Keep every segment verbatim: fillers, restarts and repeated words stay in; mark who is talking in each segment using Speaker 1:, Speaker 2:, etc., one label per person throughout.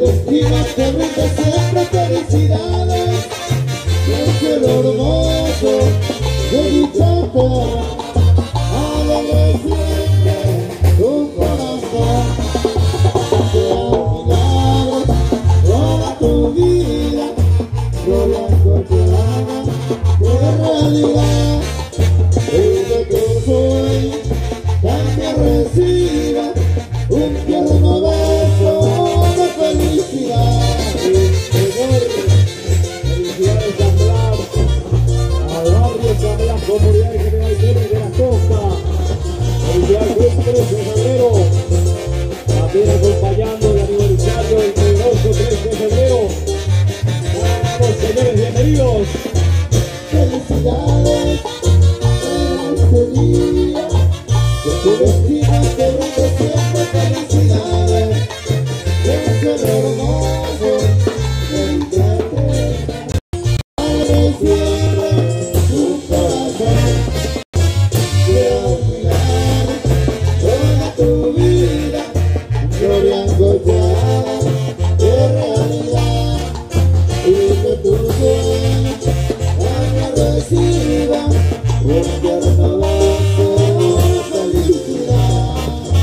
Speaker 1: destino te brinda siempre felicidades. El cielo hermoso de dicharte alegre siempre tu corazón. Sea milagro toda tu vida, gloria cotidiana de realidad. Y de tu sueño también reciba un tierno beso de felicidad.
Speaker 2: Señor, felicidades San Blas, al barrio San Blas, comunidad de General Pérez de la Costa. Felicidades Cruz tres de febrero, también acompañando el aniversario del poderoso tres de febrero. Vamos, señores, bienvenidos.
Speaker 1: Felicidades en este día, que tu destino te brinda siempre felicidades. Que el hermoso de dicharte alegre siempre tu corazón. Sea un milagro toda tu vida, gloria encollada de realidad. Y que tu sueño también reciba un tierno beso de felicidad.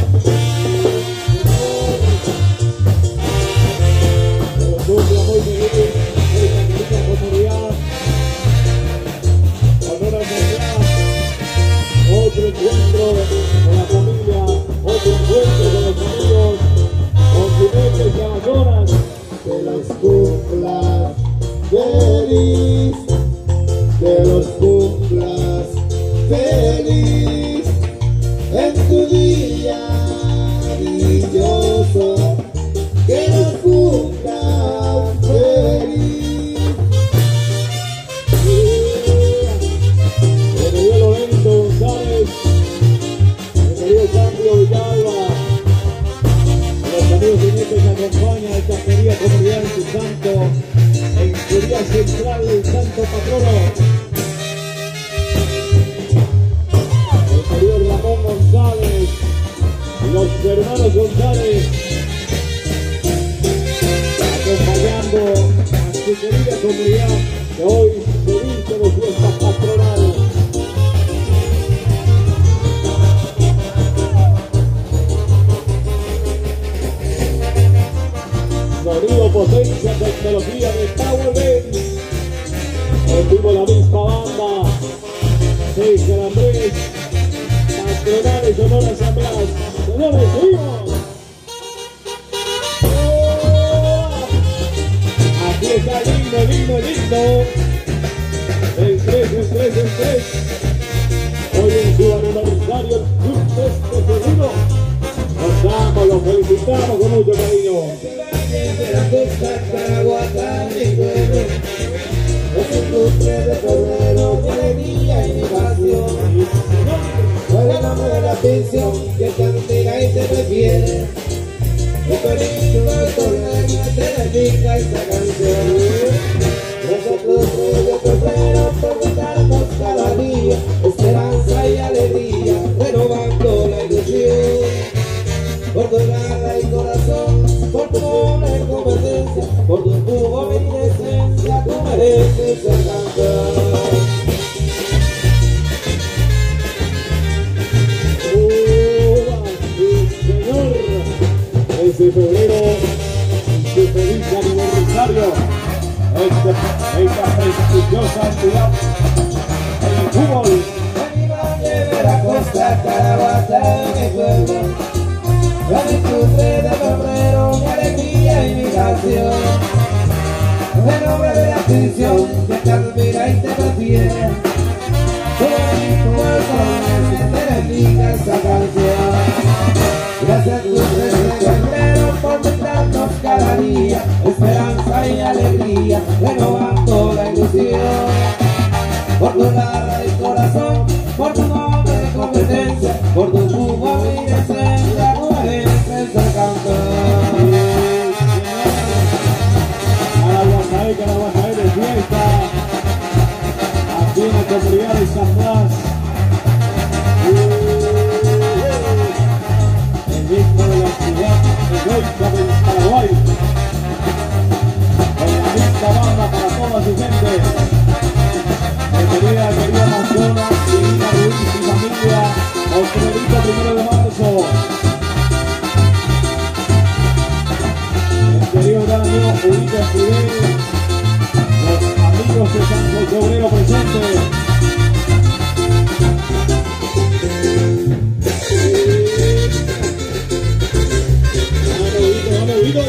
Speaker 2: Los cumpla muy feliz esta querida comunidad. Honor a San Blas, otro encuentro con la familia, otro encuentro con los amigos, continentes y amazonas.
Speaker 1: Que los cumplas feliz, que los cumplas feliz en tu día dichoso, que los cumplas feliz.
Speaker 2: Bienvenido Lorenzo González, bienvenido Cambio Villalba, a los amigos y nietos que acompañan a esta querida comunidad en su santo, en su día central del santo patrono. El querido Ramón González, los hermanos González, acompañando a su querida comunidad que hoy se viste de fiesta patronal. Sonido, potencia, tecnología de Power Dance. En vivo la misma banda. César Andrés, patronales, honor a San Blas. Señores, seguimos. ¡Oh! Aquí está lindo, lindo, lindo. El tres, el tres, el tres. Hoy en su aniversario, el Club tres de febrero. Nos damos, los felicitamos con mucho cariño.
Speaker 1: De la costa Caraguatá, mi pueblo, es el cumple de febrero, mi alegría y mi pasión. Fue el nombre de la atención que te admira y te prefiere. El cariño del torneo te dedica esta canción. Es el cumple de febrero por darnos cada día esperanza y alegría, renovando la ilusión. Por tu garra y corazón, por tu noble competencia, por tu jugo y decencia, tú mereces ser campeón.
Speaker 2: ¡Uva! ¡Sí, señor! Ese febrero, su feliz aniversario, esta, esta prestigiosa ciudad en el fútbol.
Speaker 1: Arriba de la costa Caraguatá, mi pueblo, la disfrute de febrero, mi alegría y mi canción. El nombre de la atención que te admira y te prefiere. Todo el cuerpo te dedica esta canción. Gracias a tu tres de febrero por brindarnos cada día esperanza y alegría, renovando la ilusión. Por tu garra y corazón, por tu noble competencia, por tu jugo y decencia, tú mereces ser campeón.
Speaker 2: Caraguatá, Caraguatá de fiesta, aquí en la comunidad de San Blas. El ritmo de la ciudad de Huesca del Paraguay. Ubita Escribel, los amigos de San José Obrero presentes. Vamos, Ubito, vamos, Ubito.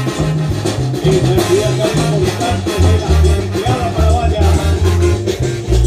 Speaker 2: Y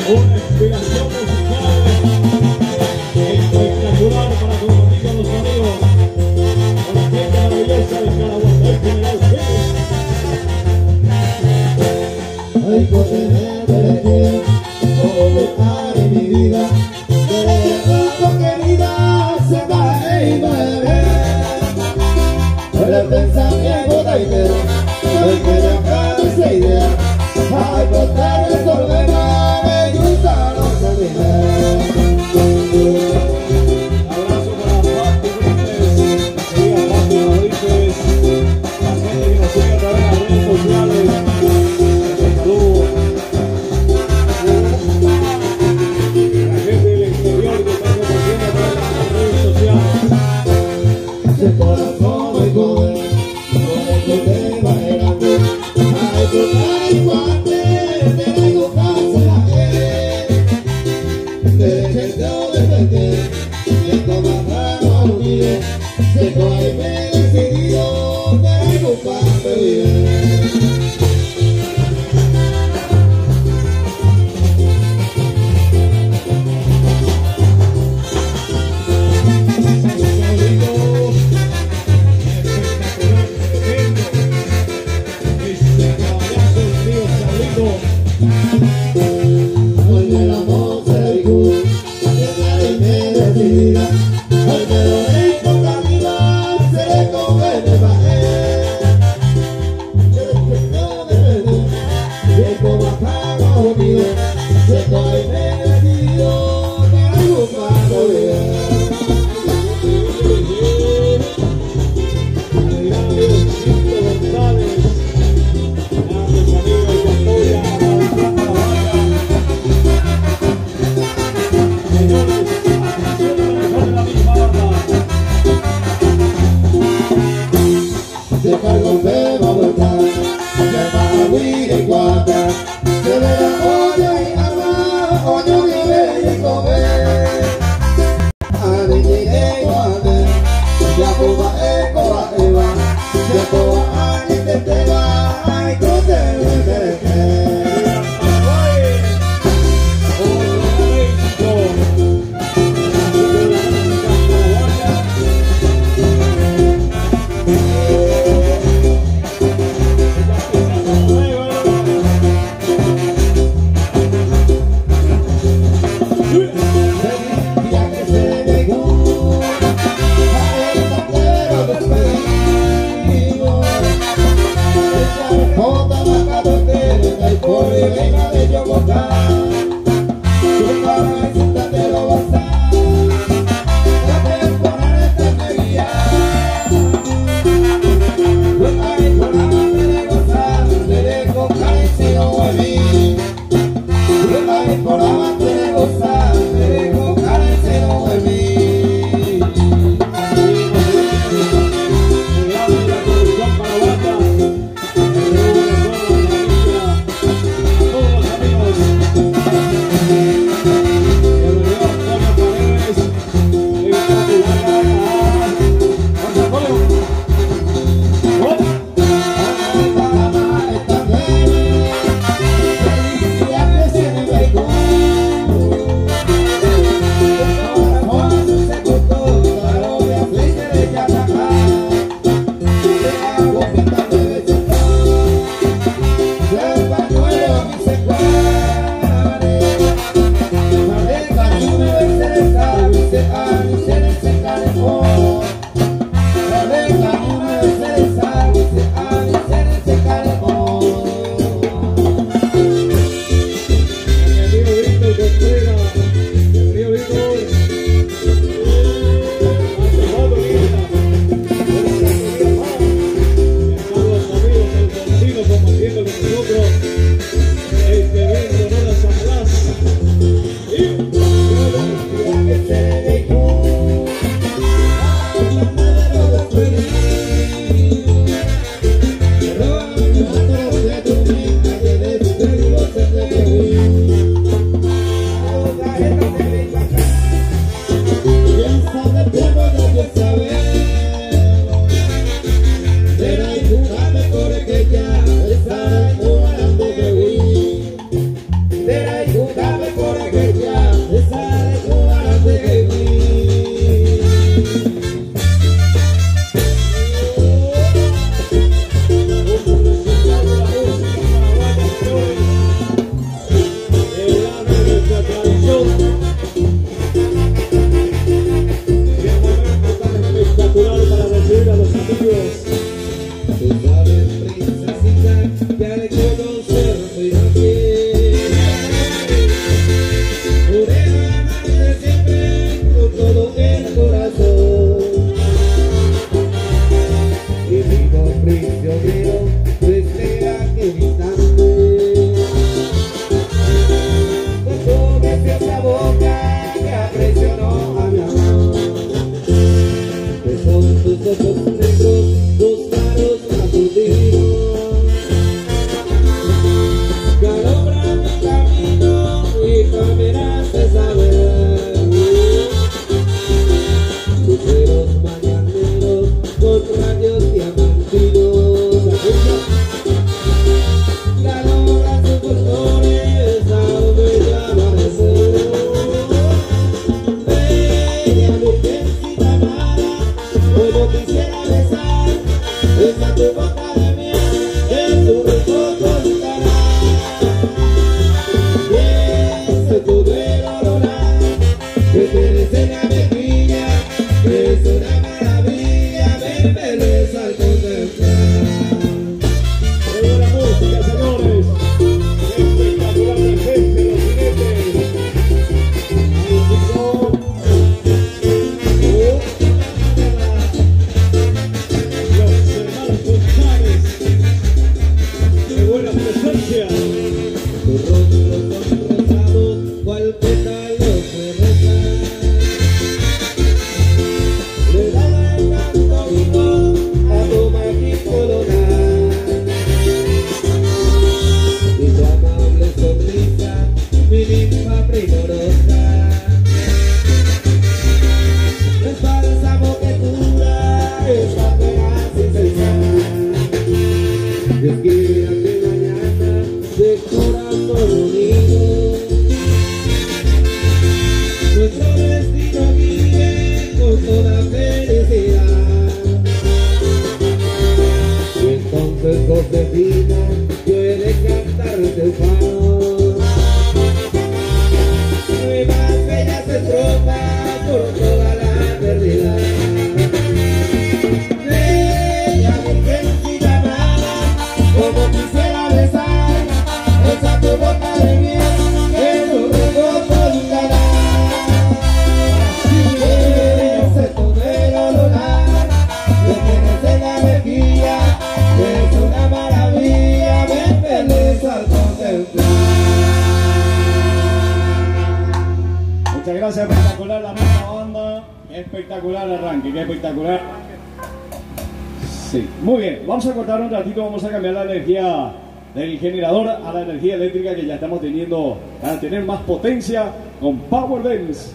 Speaker 2: Una inspiración musical espectacular para compartir con los amigos. Con la gente maravillosa de Caraguatá y General Pérez.
Speaker 1: Ay, cotené, ¿cómo está en mi vida? De tu querida se va y bebé. Por el pensamiento taitero, soy que ya acaba esa idea. Ay, botar el problema, me gusta los problemas.
Speaker 2: Abrazo para Pati Brites, querida Pati Brites, la gente que nos sigue a través de las redes sociales. Saludos. La gente del exterior que está compartiendo a través de las redes sociales.
Speaker 1: Ese corazón muy joven, con el que te va grande. Ay, botar el guante, te traigo casi la gente. Derecho de frente, siento más raro unido. Seco y me he decidido, te traigo para vivir. Hoy me la monte y tú, te me decidida. Hoy me lo dejo camina, se le come de baje. Yo después de perder, llego bajado conmigo. Se coge me decidido, te hago para vivir. Se carga un bebo a voltar, se va a huir en guata. Se ve la olla y ama, oño vive y comer. A mí llegué y guate, ya coba eco a eva. Ya coba a ni te te va, ay, con te ve te te. Venga de Yogotá, tu cabecita te lo vas a la temporada está de guía. La temporada te de gozar, te de cocar y si no a mí. La temporada te de gozar, te de cocar y si no a mí.
Speaker 2: Todos los amigos
Speaker 1: muslos son rosados, cual pétalo de rosa. Le daba el canto vivo a tu maquis coronar, y tu amable sonrisa, mi ninfa primorosa. Es bálsamo que cura esta pena sin cesar. Desquíbrate mañana de corazón unido. Nuestro destino guíe con toda felicidad. Y entonces Josefina, yo he de cantarte el favor. Mi más bellas estrofas por toda la eternidad. Bella virgencita amada, como quisiera besar esa tu boca de miel que tu rebozo nunca da. Si eres tu negro lunar, me tienes en la mejilla, es una maravilla, me embeleza al contemplar.
Speaker 2: Muchas gracias, espectacular la misma banda, espectacular arranque, qué espectacular. Sí, muy bien, vamos a cortar un ratito, vamos a cambiar la energía del generador a la energía eléctrica que ya estamos teniendo para tener más potencia con Power Dance.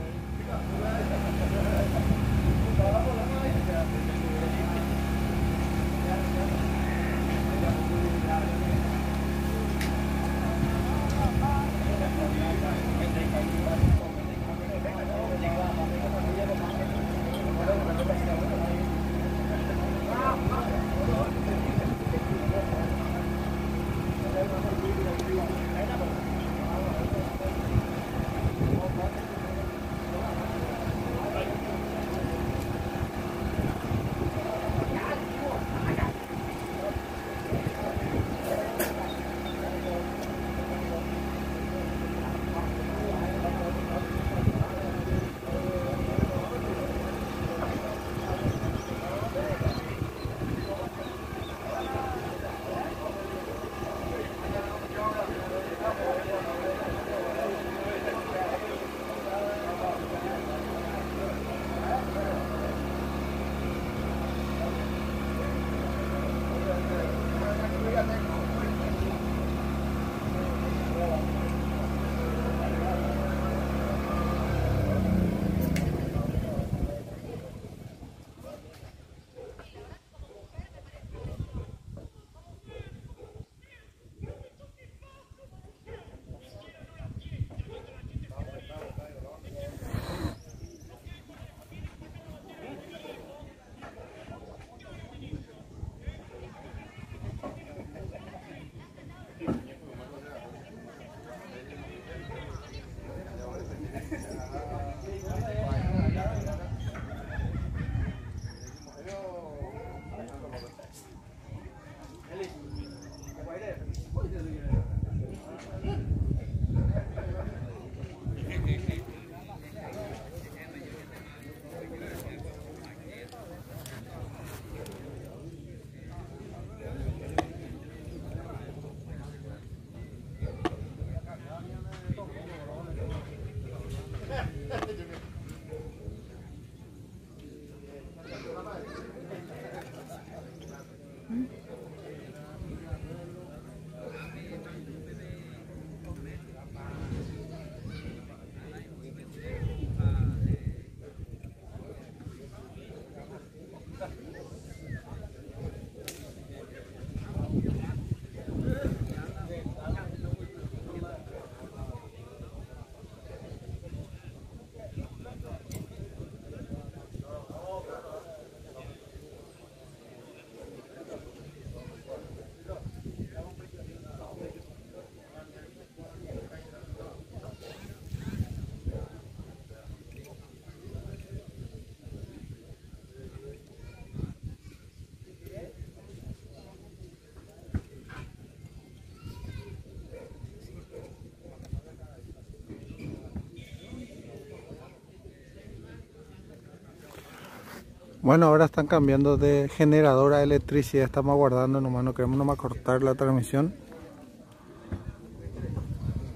Speaker 3: Bueno, ahora están cambiando de generador a electricidad, estamos aguardando nomás, no queremos nomás cortar la transmisión.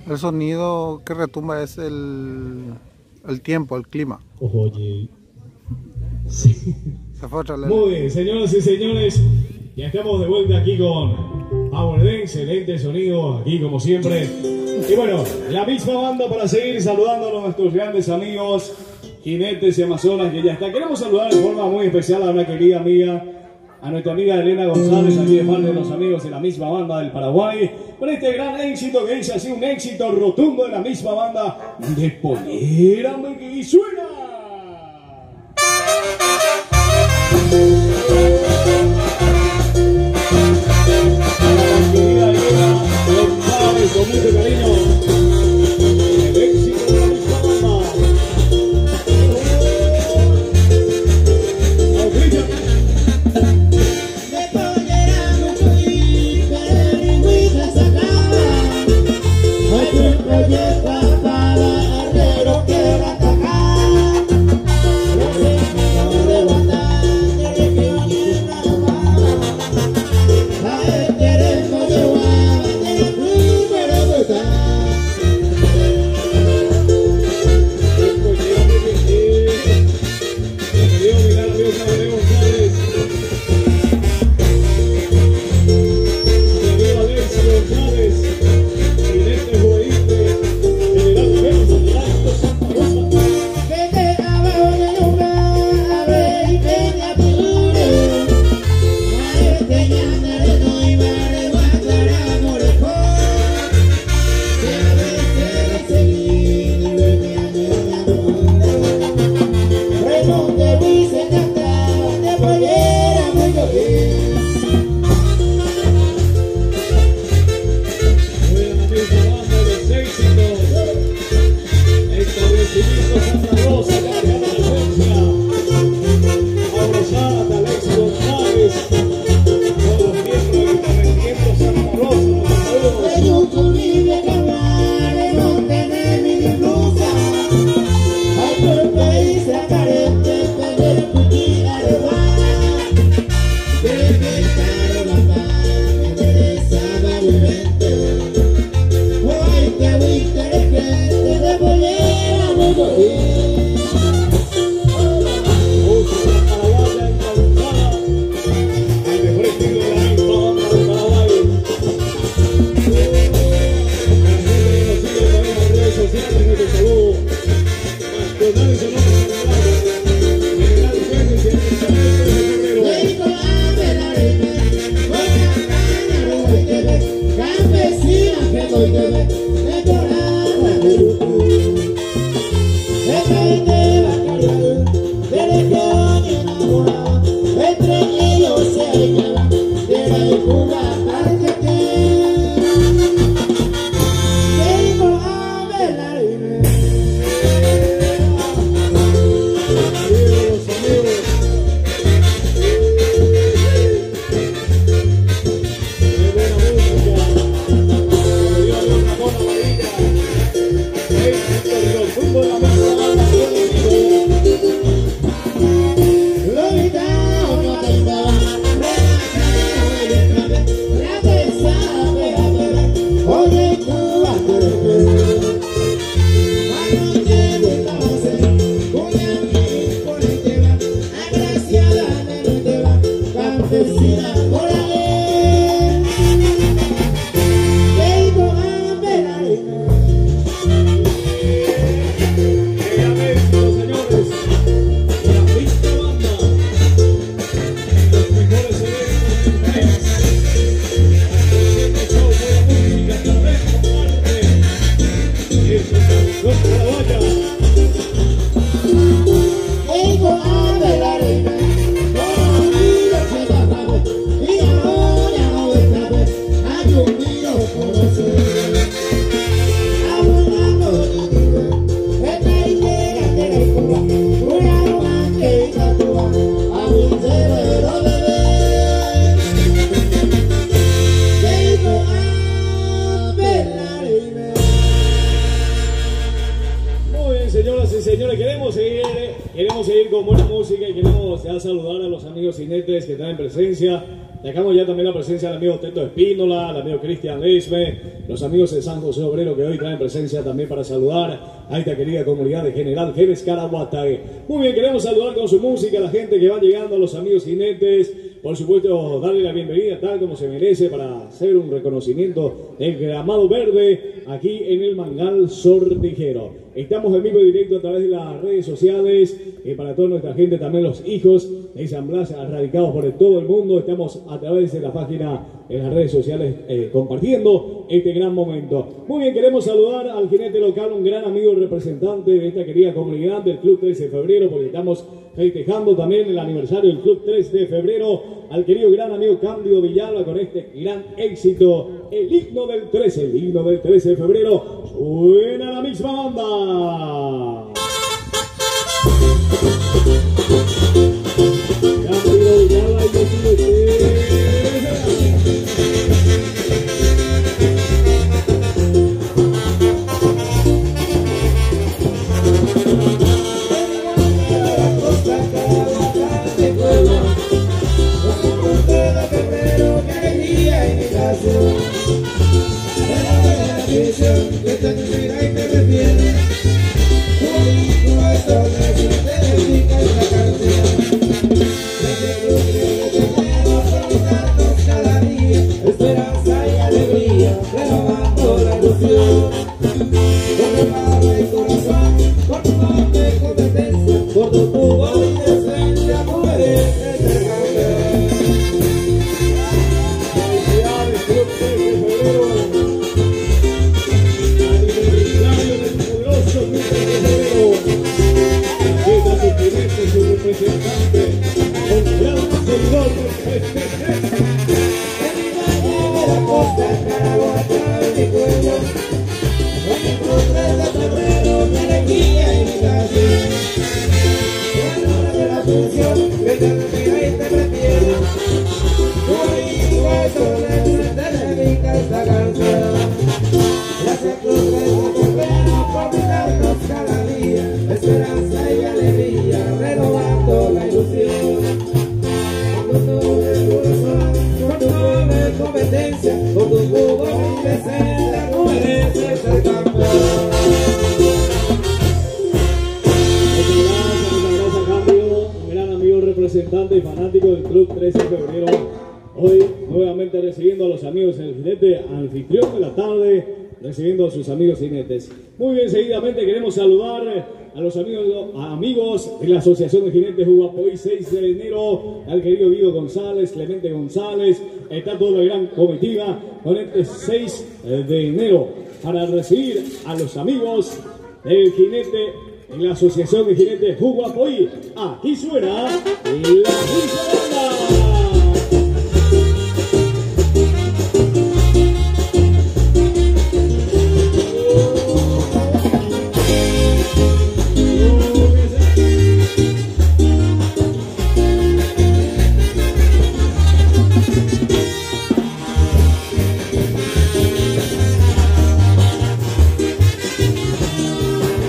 Speaker 3: El sonido que retumba es el, el tiempo, el clima.
Speaker 2: Oye. Sí.
Speaker 3: Se fue otra vez.
Speaker 2: Muy bien, señoras y señores, ya estamos de vuelta aquí con Power Dance, excelente sonido aquí como siempre. Y bueno, la misma banda para seguir saludando a nuestros grandes amigos, jinetes y amazonas que ya está. Queremos saludar de forma muy especial a una querida amiga, a nuestra amiga Elena González, aquí de parte de los amigos de la misma banda del Paraguay, con este gran éxito que dice así, un éxito rotundo de la misma banda de Pollera y suena. Querida Elena González, con mucho cariño, el éxito de la misma banda. Buena música. queremos seguir con buena música y queremos ya saludar a los amigos cinetes que están en presencia. Dejamos ya también la presencia del amigo Teto Espínola, al amigo Cristian Lesme, los amigos de San José Obrero que hoy traen presencia también para saludar a esta querida comunidad de General Jerez Caraguatay. Muy bien, queremos saludar con su música a la gente que va llegando, a los amigos jinetes. Por supuesto, darle la bienvenida tal como se merece para hacer un reconocimiento del gramado verde aquí en el Mangal Sortijero. Estamos en vivo y directo a través de las redes sociales, eh, para toda nuestra gente, también los hijos de San Blas radicados por todo el mundo. Estamos a través de la página en las redes sociales eh, compartiendo este gran momento. Muy bien, queremos saludar al jinete local, un gran amigo y representante de esta querida comunidad del Club trece de febrero, porque estamos festejando también el aniversario del Club trece de febrero, al querido gran amigo Cándido Villalba con este gran éxito, el himno del trece, el himno del trece de febrero. Suena la misma banda. Cándido Villalba y representante y fanático del Club trece de febrero, hoy nuevamente recibiendo a los amigos del jinete, anfitrión de la tarde, recibiendo a sus amigos jinetes. Muy bien, seguidamente queremos saludar a los amigos, a amigos de la Asociación de Jinetes Uguapoí, seis de enero, al querido Guido González, Clemente González, está toda la gran comitiva con este seis de enero para recibir a los amigos del jinete en la Asociación de Jinetes Uguapoí. Aquí suena la misma banda.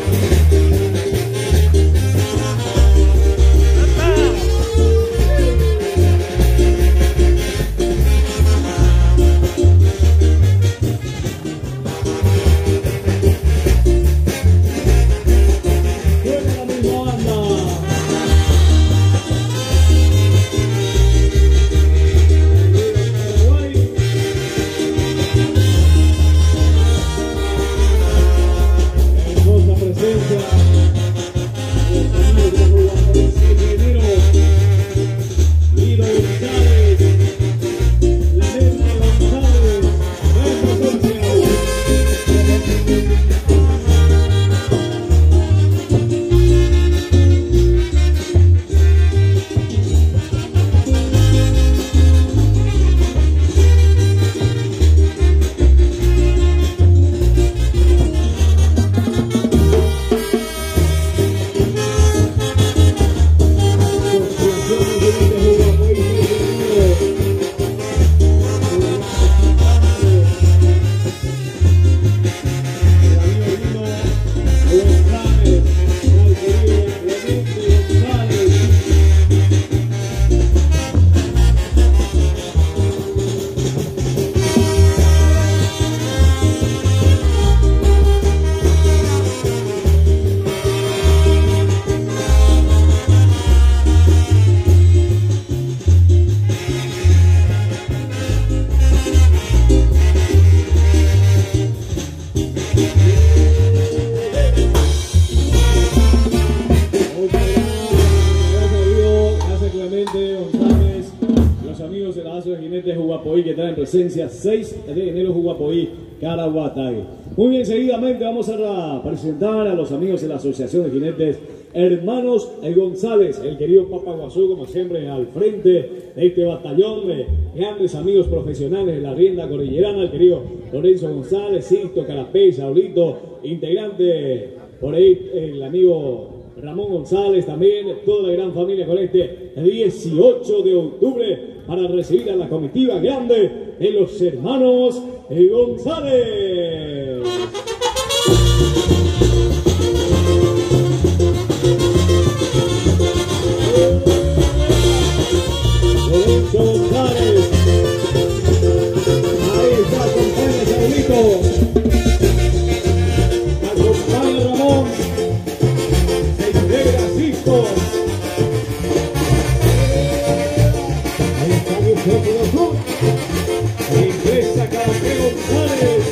Speaker 4: Thank you.
Speaker 2: presencia seis de enero Juguapoí, Caraguatay. Muy bien, seguidamente vamos a presentar a los amigos de la Asociación de Jinetes Hermanos González, el querido Papa Guazú, como siempre, al frente de este batallón de grandes amigos profesionales de la rienda cordillerana, el querido Lorenzo González, Sisto, Carapé, Saulito, integrante por ahí el amigo Ramón González, también toda la gran familia con este dieciocho de octubre para recibir a la comitiva grande de los hermanos González. Lorenzo González, ahí está, acompaña Saulito, acompaña Ramón, se integra Sisto, ahí está Gustavo, ingresa Carapé González.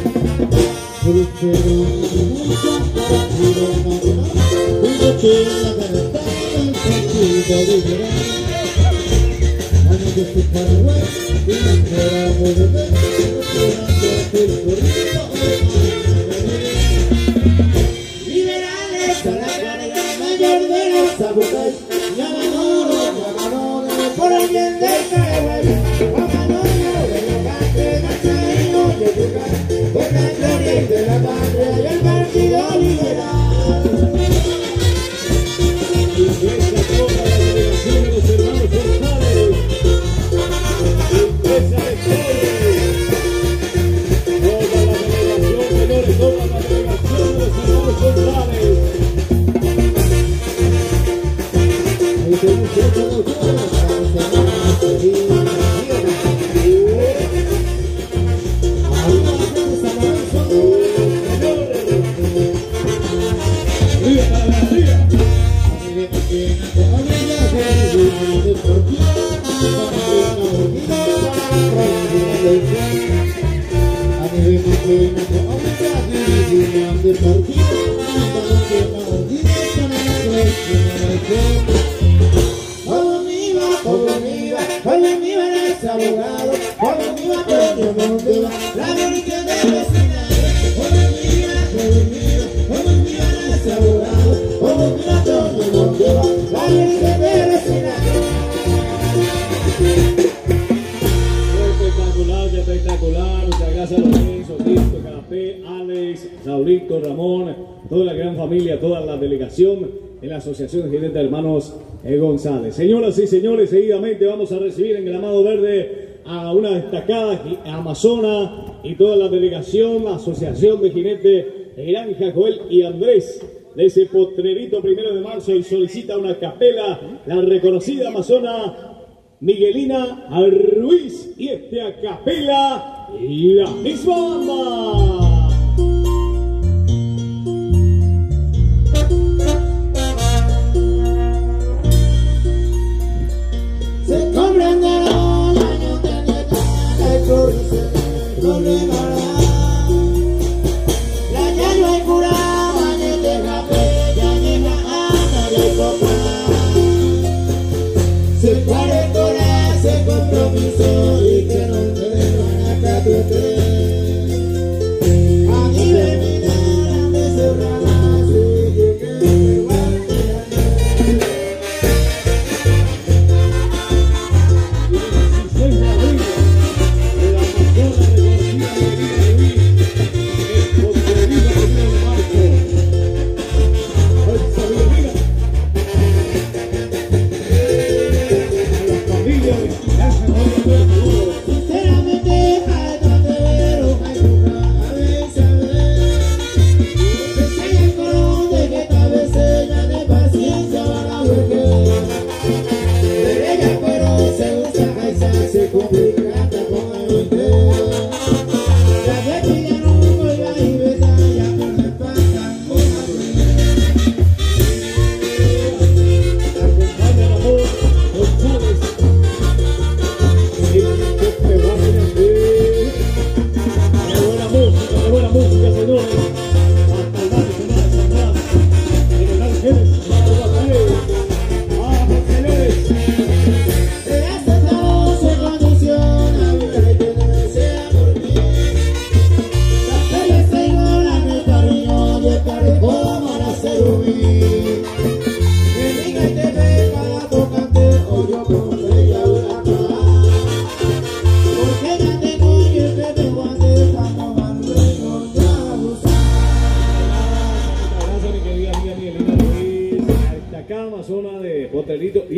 Speaker 1: Liberales a la carga mayor de los sabucay, llamadores, llamadores, por el bien del Caraguay, llamadores de los cantes, nazarenos de Tucán, por la gloria de la patria y el partido liberal.
Speaker 2: Ingresa toda la delegación de los hermanos González. Ingresa de toda la delegación, señores, toda la delegación de los hermanos González.
Speaker 1: Ahí tenemos otro doctor,
Speaker 2: ¡Viva la alegría!
Speaker 1: Como viva, como viva, como viva los abogados, como viva Antonio Mondeva, la religión del vecindario, como viva, como viva, como viva los abogados, como viva Antonio Mondeva, la religión del vecindario.
Speaker 2: Espectacular, espectacular. Muchas gracias a Lorenzo, Tito, Carapé, Alex, Saulito, Ramón, toda la gran familia, toda la delegación de la Asociación de Jinetes Hermanos González. Señoras y señores, seguidamente vamos a recibir en Gramado Verde a una destacada amazona y toda la delegación, la Asociación de Jinetes de Granja Joel y Andrés, de ese potrerito primero de marzo, y solicita una capela, la reconocida amazona Miguelina Ruiz, y este a capela y la misma banda.
Speaker 1: Se comprenderá la nota de cada corrice, problemará. La llano hay curada, bañete rapé, ya llega Ana de copa. Se pare corazón, se compromiso y que no te van a caer. Aquí me miran de cerrada, se llegué
Speaker 2: dieciséis de abril, de la Amazona reconocida Miguelina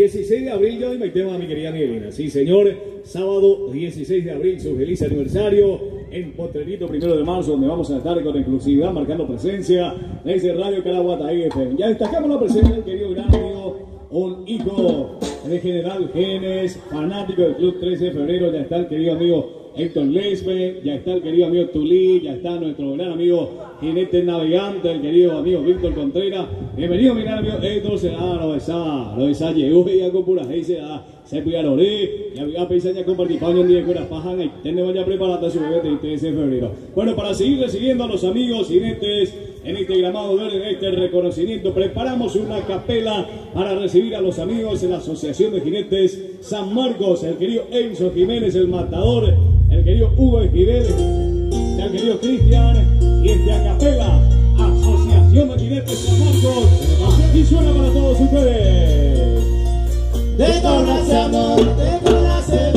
Speaker 2: dieciséis de abril, yo me tema a mi querida Miguelina. Sí, señor, sábado dieciséis de abril, su feliz aniversario en Potrerito, primero de marzo, donde vamos a estar con exclusividad, marcando presencia desde Radio Caraguatay F M. Ya destacamos la presencia del querido gran amigo, un hijo de General Genes, fanático del Club trece de febrero. Ya está el querido amigo Héctor Lesbe, ya está el querido amigo Tulí, ya está nuestro gran amigo jinete navegante, el querido amigo Víctor Contreras. Bienvenido, mi gran amigo Héctor, se da, lo de esa, lo de esa, llegó ya con pura gente, se da, se puede oré, ya había pensado ya compartir paño en día con las pajas, y tenemos ya preparada su bebé del trece de febrero. Bueno, para seguir recibiendo a los amigos jinetes en este gramado verde, en este reconocimiento, preparamos una capela para recibir a los amigos de la Asociación de Jinetes San Marcos, el querido Enzo Jiménez, el matador, el querido Hugo Esquivel, el querido Cristian, y este a capela, Asociación de Jinetes San Marcos, y suena para todos ustedes.
Speaker 1: De corazón, de corazón,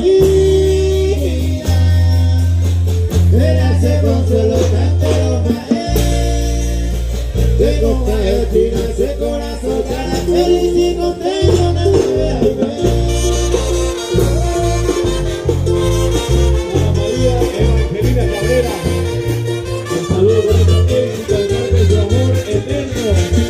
Speaker 1: de ese consuelo cantero caer, de comer, tira ese corazón, cara feliz y contento, no me vea y ver.
Speaker 2: Un saludo por este éxito, el mar de su amor eterno.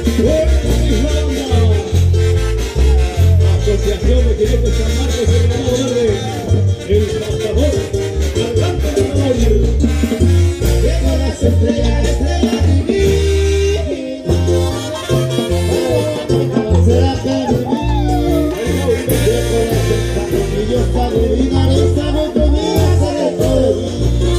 Speaker 2: Asociación de Jinetes San Marcos, el gramado verde, el matador, adelante de caballo.
Speaker 1: Llegó la estrella, estrella divina, vamos a hacer la carne. Llegó la estrella, y yo está divina, no estamos conmigo, se le puede.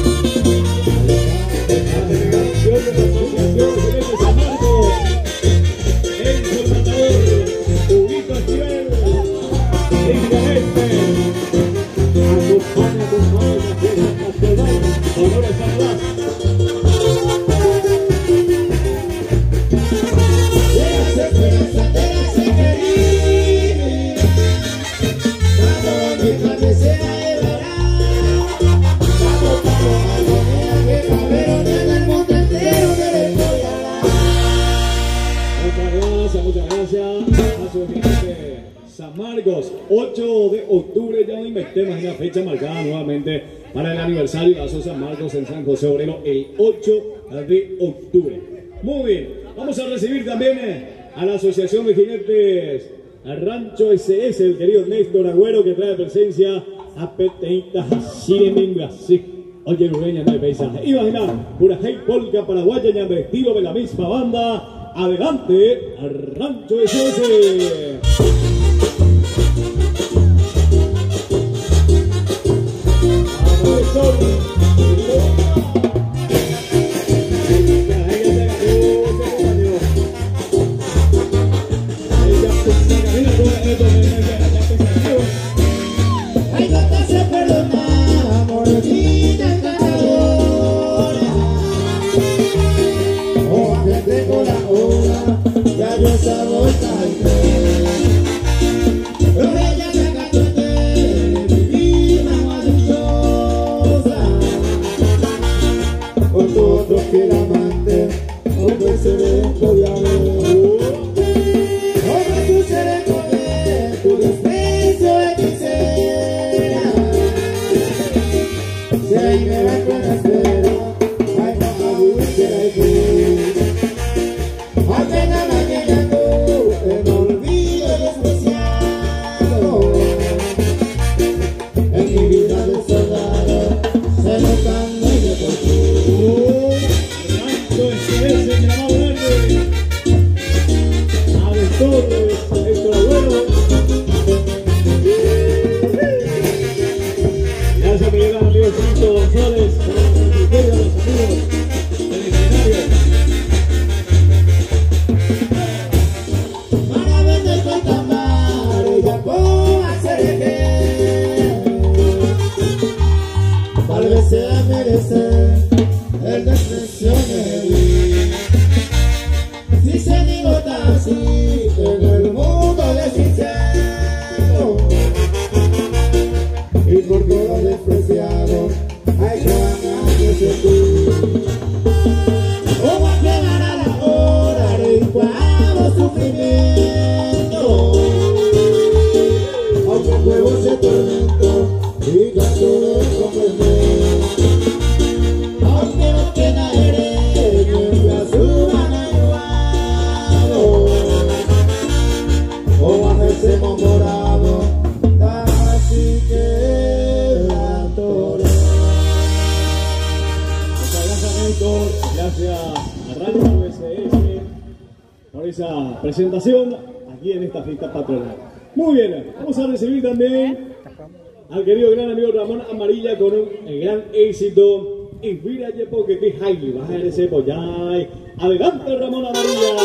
Speaker 2: San Marcos, ocho de octubre, ya no inventemos una fecha marcada nuevamente para el aniversario de la Asociación San Marcos en San José Obrero, el ocho de octubre. Muy bien, vamos a recibir también a la Asociación de Jinetes al Rancho ese ese, el querido Néstor Agüero, que trae presencia a Peteita Siremen Brasil. Oye, Lureña de paisaje. Imaginar, pura hey polka paraguaya, ya de estilo de la misma banda. Adelante, al Rancho ese ese.
Speaker 1: Ay, no te se perdona, morenita encantadora. Oh, que tengo la hora, ya yo sabo esta pero ella se cantó de divina maravillosa. Otro, otro que la amante, otro se le podía ver. Otro tú se le comer, tu desprecio hechicera. Si ahí me va con la espera, ay no me guste la idea. Apenas la que ya no, en olvido despreciado. En mi vida de soldado, se lo cambio de por ti.
Speaker 2: Rancho ese ese, gramado verde. Gracias, Néstor. Gracias a Radio U S S por esa presentación aquí en esta fiesta patronal. Muy bien, vamos a recibir también al querido gran amigo Ramón Amarilla con un el gran éxito. Y mira, ya porque te hay, vas a ver ese pollay. Adelante, Ramón Amarilla.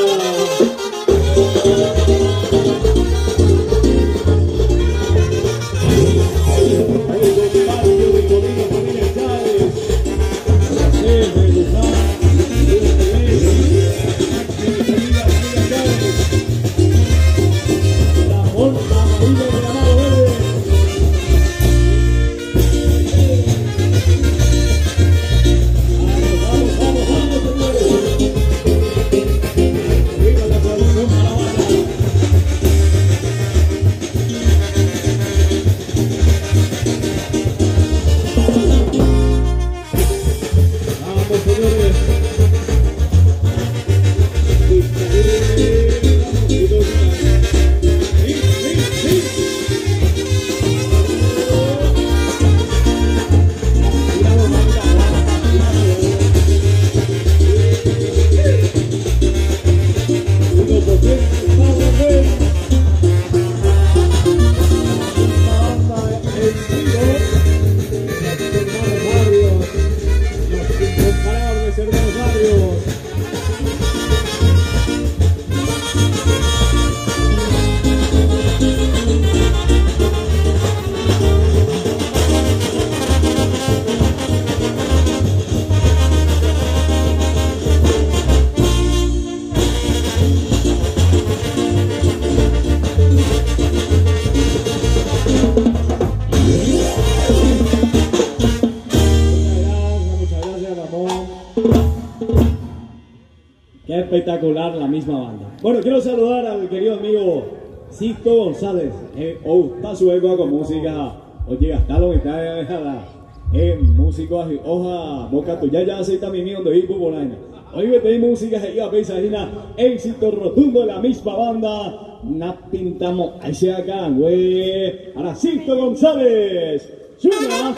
Speaker 2: Espectacular la misma banda. Bueno, quiero saludar al querido amigo Sisto González. Eh, oh, está su ego con música. Oye, hasta lo que está la eh, músico hoja boca tuya ya aceita mi mío de hipo por ahí. Hoy me pedí música y a pensar éxito rotundo de la misma banda. Nos pintamos ahí se acá, güey. Ahora Sisto González. ¡Suena!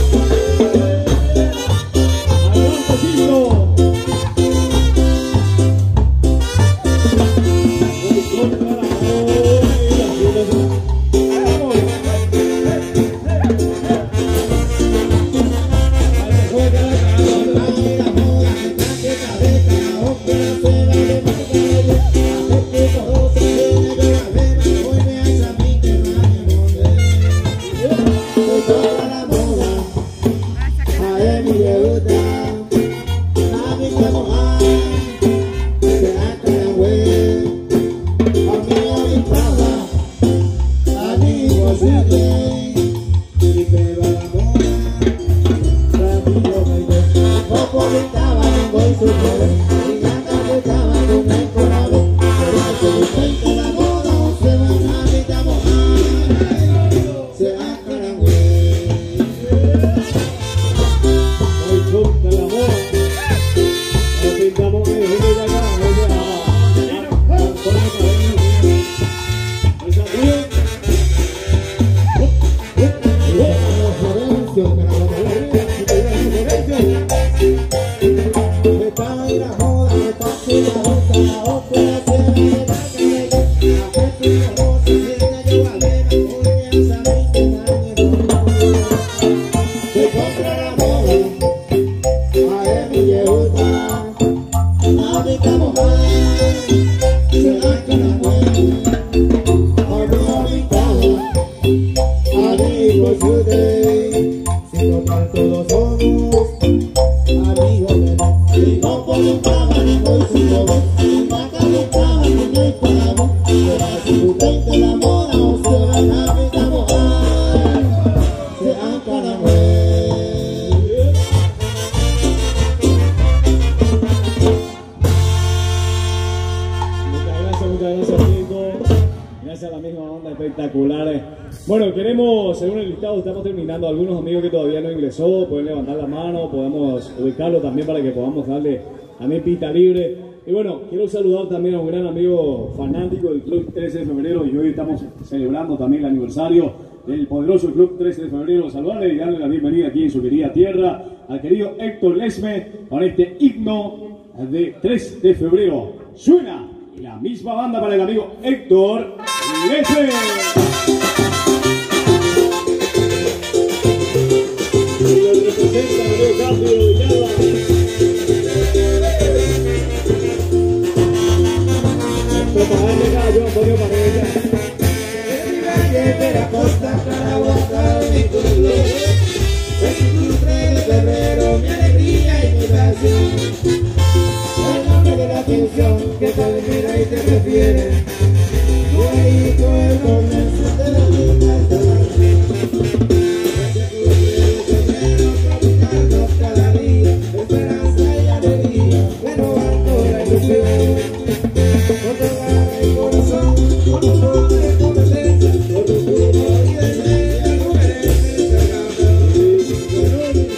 Speaker 2: ¡Adelante, Sisto! Bueno, queremos, según el listado, estamos terminando. Algunos amigos que todavía no ingresó, pueden levantar la mano, podemos ubicarlo también para que podamos darle también pista libre. Y bueno, quiero saludar también a un gran amigo fanático del Club trece de febrero, y hoy estamos celebrando también el aniversario del poderoso Club trece de febrero. Saludarle y darle la bienvenida aquí en su querida tierra. al querido Héctor Lesme con este himno de tres de febrero. Suena la misma banda para el amigo Héctor Lesme. Y lo representa el amigo Cambio Villada. Esto para darle gallo, Antonio Pareja.
Speaker 1: De la costa Caraguatá, mi pueblo, veintitrés de febrero, mi alegría y mi pasión. El nombre de la canción que te admira y te refiere, tu hijo el comienzo de la vida esta canción. veintitrés de febrero, caminando cada día, esperanza y alegría, renovando la ilusión. Con toda el corazón, con tu nombre, con presencia, por tu puro y decencia, no mereces ser campeón.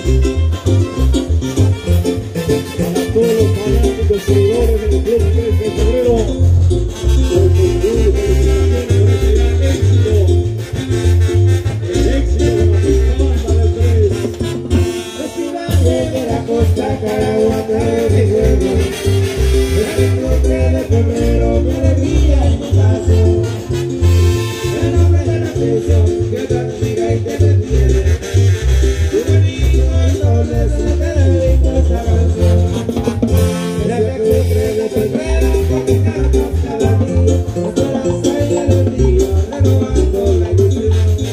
Speaker 2: Para todos los fanáticos seguidores del Club tres de febrero, por su felicitaciones por este gran éxito, el éxito de la misma banda del tres.
Speaker 1: Festival de la costa Caraguatá de mi pueblo, veintitrés de febrero, mi alegría y mi pasión. El nombre de la canción que te admira y te refiere, tu venido entonces te dedico esta canción. El veintitrés de febrero, caminando cada día, esperanza y alegría, renovando la ilusión.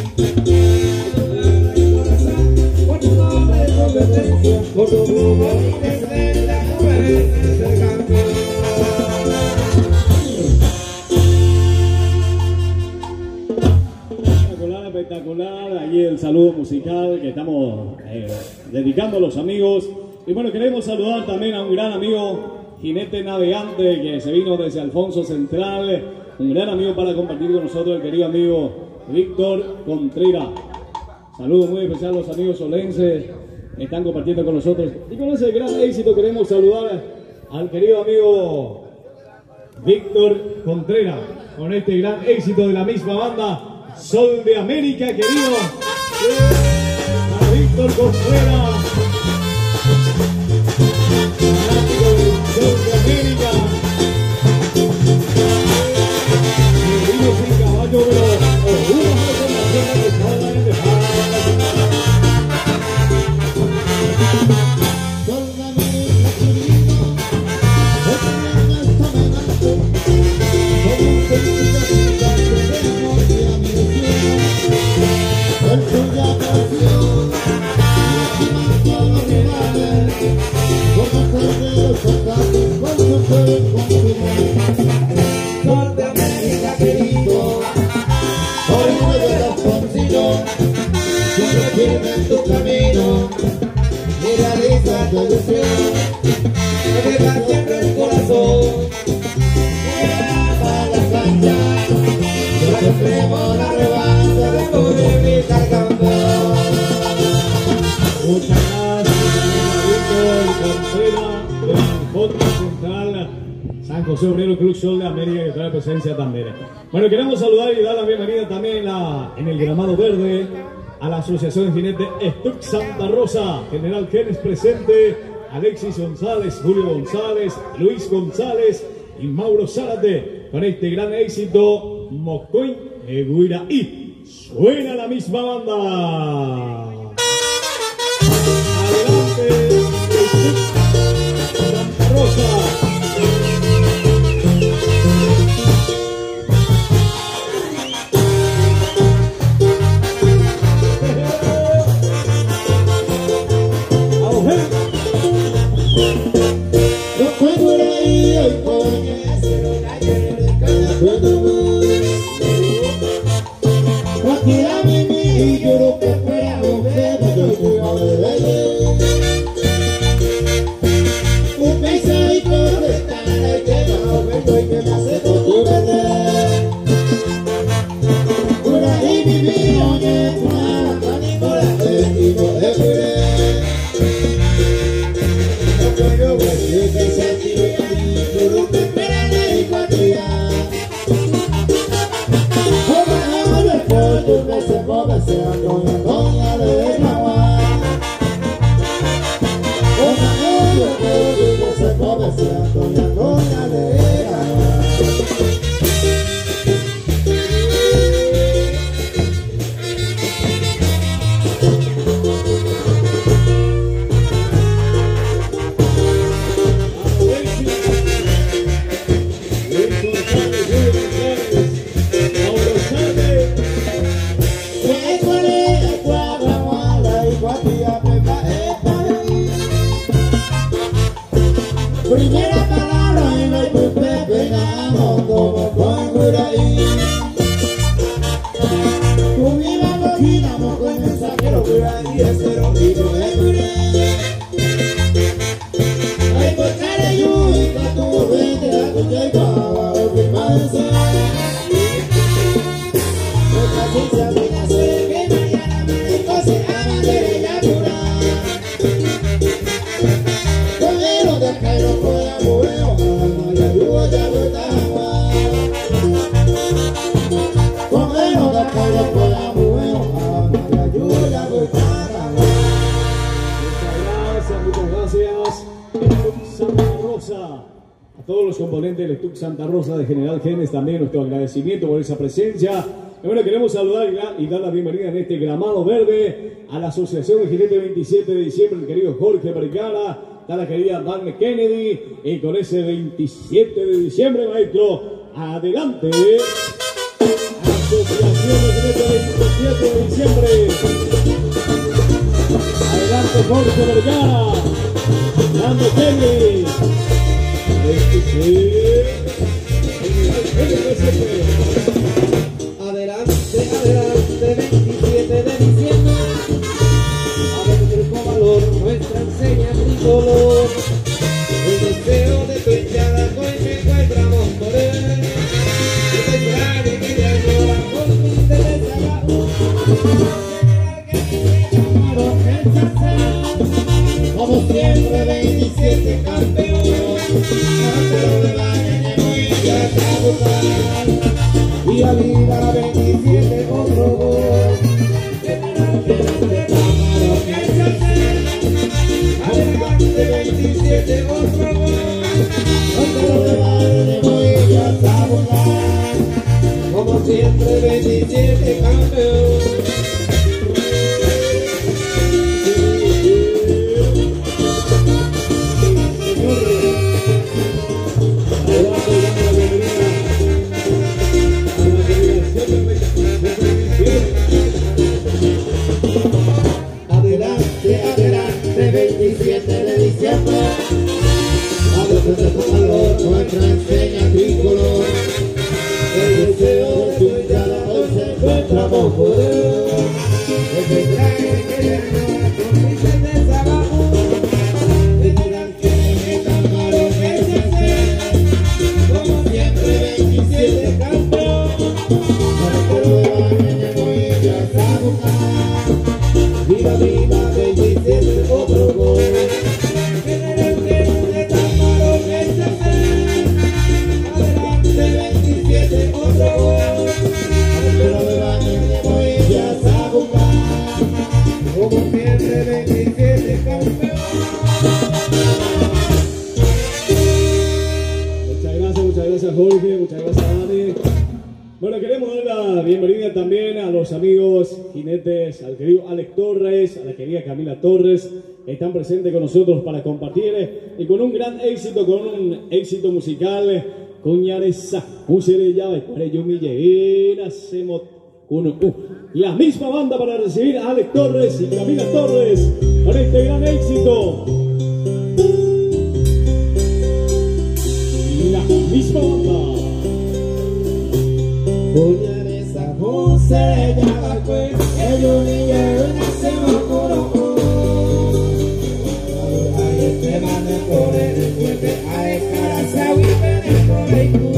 Speaker 1: Con tu nombre y competencia, con tu rumbo y decencia, no mereces ser campeón.
Speaker 2: Espectacular, espectacular. Allí el saludo musical que estamos eh, dedicando a los amigos. Y bueno, queremos saludar también a un gran amigo, jinete navegante, que se vino desde Alfonso Central. Un gran amigo para compartir con nosotros, el querido amigo Víctor Contreras. Saludos muy especial a los amigos solenses que están compartiendo con nosotros. Y con ese gran éxito queremos saludar al querido amigo Víctor Contreras, con este gran éxito de la misma banda, Sol de América, querido. Para Víctor Contreras, fanático del Sol de América. Querido sin caballo, pero algunas recomendaciones que puedan dejar.
Speaker 1: Sol de América querido, orgullo de los Poncillos, siempre firme en tu camino y realiza tu ilusión. Me dejas siempre el corazón y ama la cancha, yo te extremo la revancha de poder gritar campeón.
Speaker 2: Muchas gracias, Víctor Contreras, del Fondo Central San José Obrero Club Sol de América, que trae presencia también. Bueno, queremos saludar y dar la bienvenida también en, la, en el Gramado Verde a la Asociación de Jinetes Stuck Santa Rosa, General Genes presente, Alexis González, Julio González, Luis González y Mauro Zárate, con este gran éxito, Mocoy Eguiraí. Suena la misma banda. Adelante, Santa Rosa.
Speaker 1: Pero
Speaker 2: Primera palabra y no hay pues pegamos como con Curaí. Conmigo giramos con el saquero Curaí, ese rompido de Curaí. Ay, por cara y uy, tu vente a tu llegada, lo que pasa. Nuestra ciencia viene a ser que mañana me entonces a bandera y a curar. Cogieron de Cairo por la buena, la lluvia ya no está agua. Cogieron de Cairo por la buena, la lluvia ya no está agua. Muchas gracias, muchas gracias. Santa Rosa. A todos los componentes del Tuc Santa Rosa de General Genes, también nuestro agradecimiento por esa presencia. Y bueno, queremos saludar y dar la bienvenida en este gramado verde a la Asociación de Jinetes veintisiete de diciembre, el querido Jorge Vergara, a la querida Daphne Kennedy, y con ese veintisiete de diciembre, maestro, adelante. Asociación de Jinetes veintisiete de diciembre. Adelante Jorge Vergara, Daphne Kennedy.
Speaker 1: Adelante, adelante, veintisiete de diciembre, a ver con valor nuestra enseña tricolor. El deseo de tu hinchada hoy me encontramos por él, y te extrañe que te añora por fin de desabajo. Como siempre, veintisiete campeón, campeón de baño y ya está buscando. Y arriba la veintisiete otro gol. Adelante veintisiete otro gol. Otro de baño y ya está buscando. Como siempre, veintisiete campeón. veintisiete de diciembre, a veces de tu valor nuestra enseña tricolor. El deseo de tu hinchada hoy se encuentra con poder, que te trae que le añora con risas de trabajo. Te dirán que me calmaron ese ser, como siempre veintisiete campeón. Pero de baño y ya está buscando. Viva, viva veintisiete otro gol. General que no te taparon ese ser. Adelante veintisiete otro gol. Pero de baño y ya está buscando. Como siempre veintisiete campeón.
Speaker 2: Muchas gracias, muchas gracias Jorge, muchas gracias Dani. Bueno, queremos dar la bienvenida también a los amigos jinetes, al querido Alex Torres, a la querida Camila Torres, que están presentes con nosotros para compartir y con un gran éxito, con un éxito musical, con Yaresa, un serie llave, para ello Milleguera, hacemos uno, uh, la misma banda para recibir a Alex Torres y Camila Torres con este gran éxito. La misma banda.
Speaker 1: Puñar esa José ya pues, ellos ni yo nacemos por ay, este mano por el puente, ay, caraza, y ven por el culo.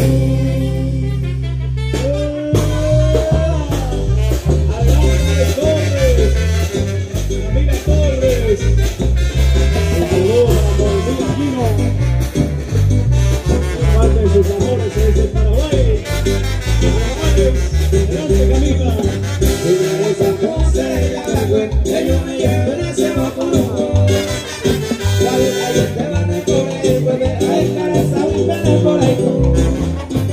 Speaker 2: Adelante Torres, Camila Torres, un saludo para Moisés Aquino, por parte de sus amores desde Paraguay. Adelante Camila.
Speaker 1: Puñar esa José ya pues, ellos ni yo nacemos por ay, este mano por el puente, ay, caraza, y ven por el culo.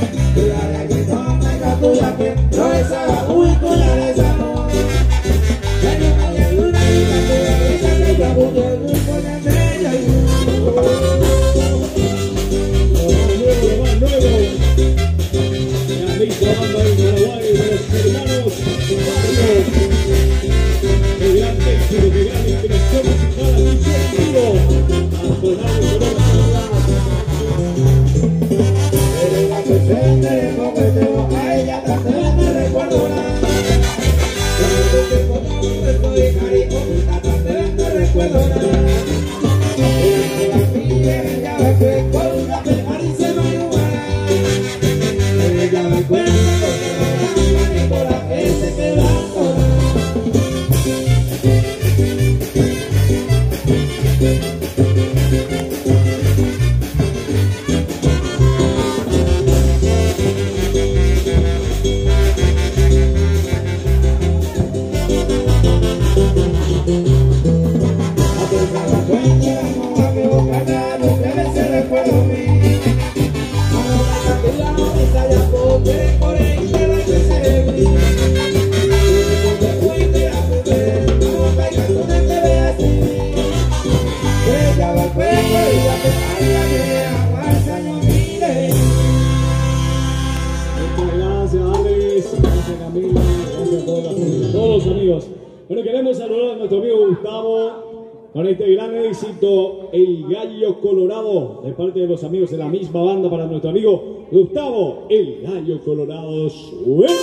Speaker 1: me fue con una pelmar y se manuara. Ella me cuenta porque por la que se queda sola.
Speaker 2: Bueno, queremos saludar a nuestro amigo Gustavo con este gran éxito, El Gallo Colorado, de parte de los amigos de la misma banda para nuestro amigo Gustavo, El Gallo Colorado. ¡Suena!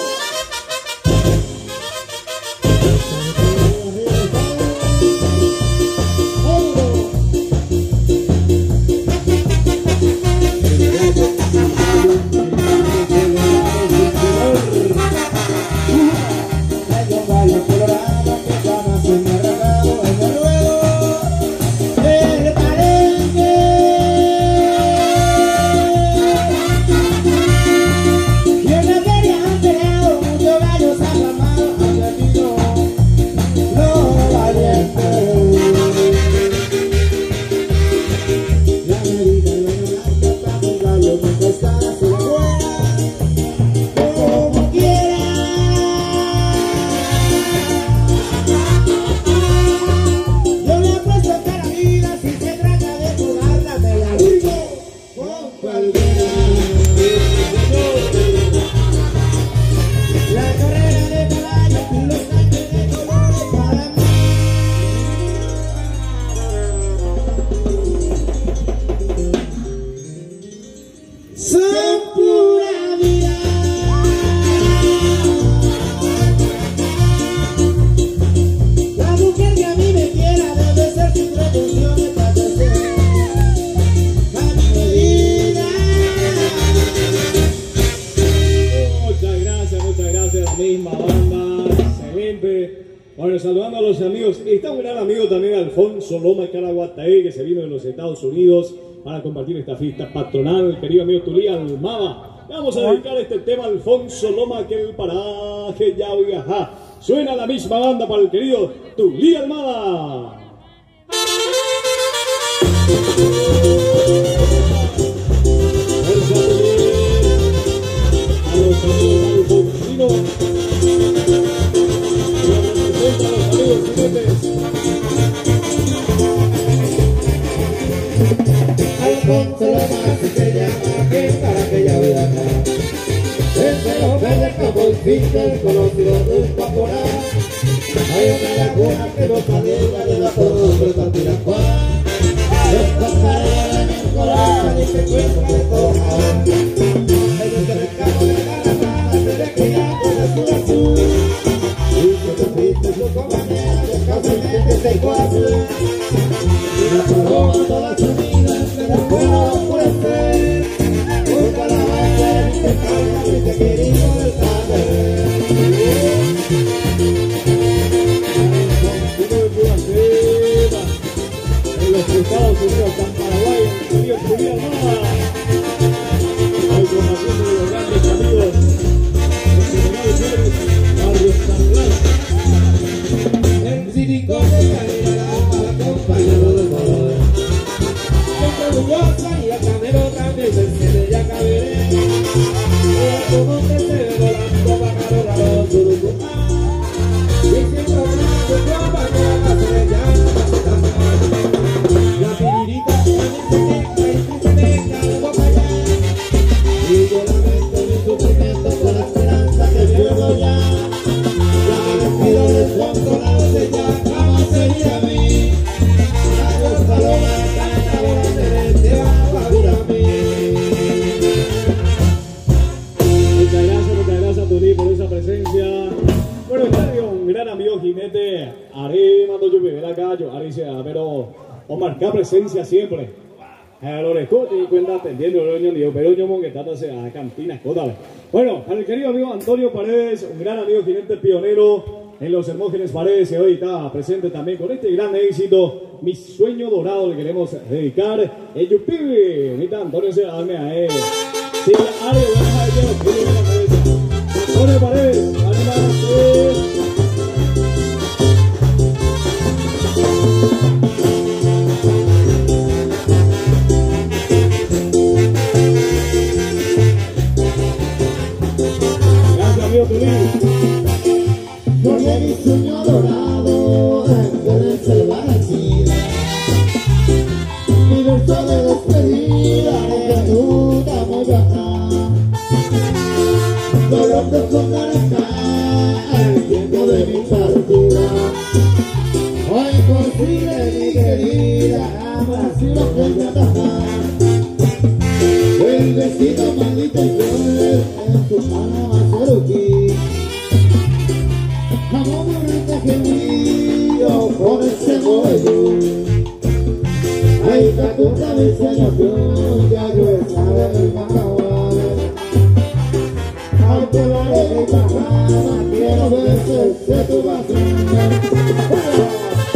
Speaker 2: Saludando a los amigos, está un gran amigo también, Alfonso Loma Caraguataí, que se vino de los Estados Unidos para compartir esta fiesta patronal. El querido amigo Tulí Almada, vamos a dedicar este tema a Alfonso Loma, que el paraje ya viaja. Suena la misma banda para el querido Tulí Almada. A los amigos alfonsinos,
Speaker 1: Alfonso Loma se llama que para aquella vida acá. Desde los verdes campos del conocido del Paporá. Hay una laguna que nos alegra de la torre Tantiracuá. Los pasareros de mi corazón y se encuentran de todas. Desde el campo de Caramana se ve que ya con azul azul. Y que te fuiste su compañera de casualmente se cuadra. Y la paloma toda su vida se la puedo ofrecer. Busca la banda y te carga y te querido del padre.
Speaker 2: En los Estados Unidos, en Paraguay, el querido Tulí Almada. Hoy compartiendo de los grandes amigos, los generales Barrio San Blas.
Speaker 1: El silicón de Canela, acompañado del color. Siempre orgullosa y a Canelo también se enciende ya caberé. Ella como que se ve volando pájaro raro Surucupá. Y siempre hablando su compañera se le llama la piririta también se queja y se deja de boca allá. Y yo lamento mi sufrimiento con la esperanza que pierdo ya. Ya me despido de su consolado de ya jamás sería a mí. La cosa lo va a cantar una celeste va a mí.
Speaker 2: Muchas gracias, muchas gracias Tulí por esa presencia. Bueno, está un gran amigo jinete, Ari mando yo vivir acá, yo Ari se pero Omar, qué presencia siempre. Allora, escote, cuenta atendiendo el reunión de pero yo que está a la cantina, escótale. Bueno, para el querido amigo Antonio Paredes, un gran amigo jinete pionero en los Hermógenes Paredes, que hoy está presente también con este gran éxito, Mi Sueño Dorado, le queremos dedicar. El Yupi, ahorita Antonio se darme a él. Sí, Ale, buenas a ellos, Antonio Paredes, animarse.
Speaker 4: Porque mi sueño dorado puede salvar la vida. Mi verso de despedida que nunca voy a dar. Dolor de esconder acá el tiempo de mi partida. Hoy posible mi querida, así lo que me ataja. El vestido maldito y cruel en tu mano a seducir. Como un grande gemido por ese modelo. Ahí está tu cabeza y yo, ya yo estaba en el macahuale. Aunque vale mi bajada, quiero ver si tu basura.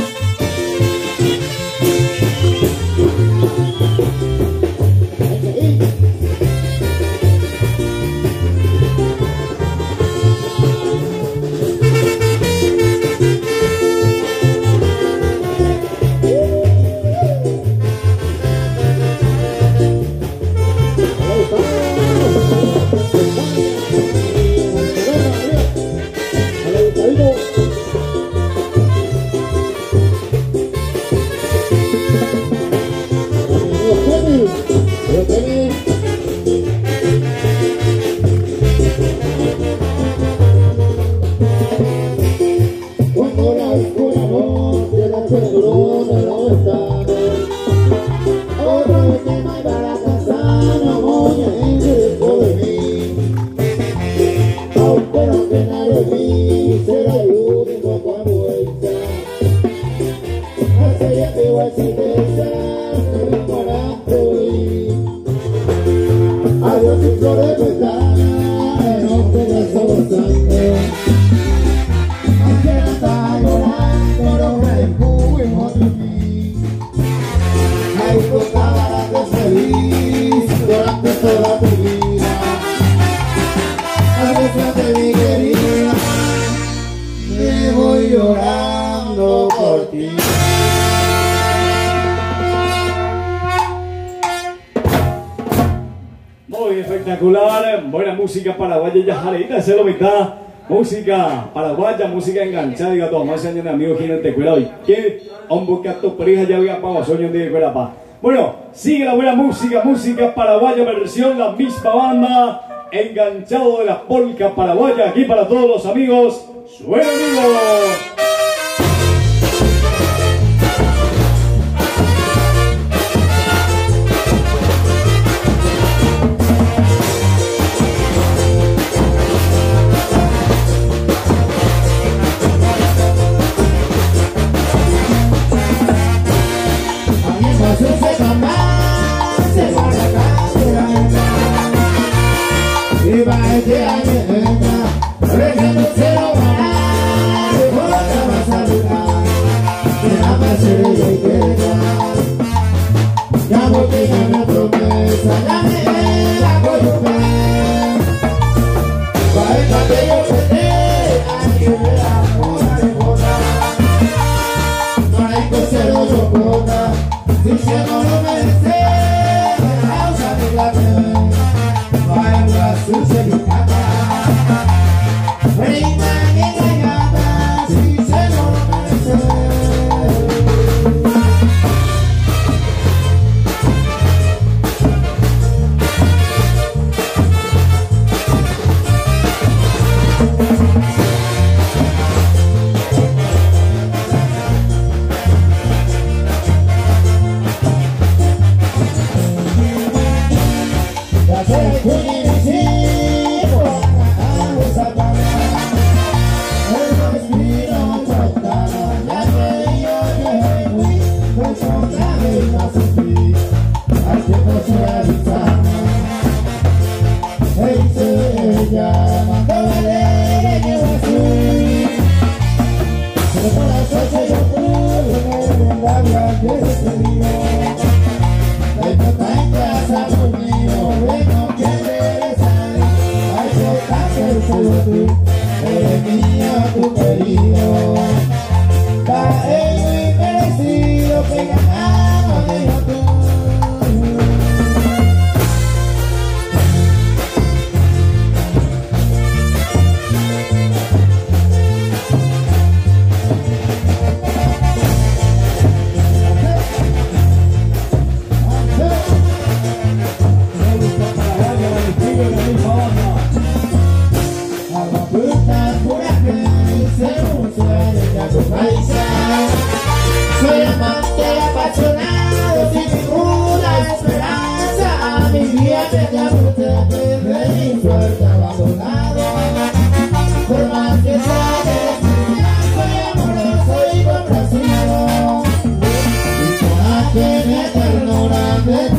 Speaker 2: Música paraguaya ya jareita, esa es lo mitad. Música paraguaya, música enganchada, diga todo, más años de amigos que no te cuela hoy. ¿Qué? Un bucato perija ya había pavo, soy un día de cuela pa. Bueno, sigue la buena música, música paraguaya versión, la misma banda, enganchado de la polca paraguaya, aquí para todos los amigos. ¡Suena, amigos!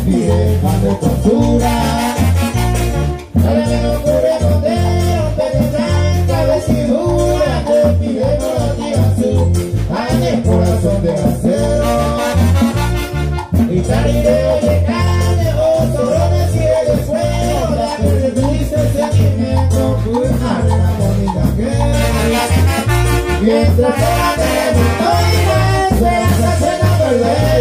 Speaker 4: vieja de postura. Ahora me ocurre condeno, pero tanta vestidura, te pide por la tía azul, ay, el corazón de acero. Y tarireo de carne, oh, sorones y el fuego, la que reviste sentimiento, una arena bonita que mientras era de mundo y más, esperanza se la perder.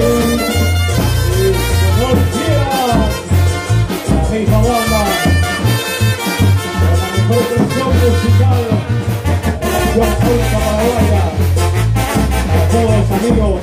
Speaker 2: No quiera la misma banda con la mejor versión musical de la actual polka paraguaya. Para todos los amigos,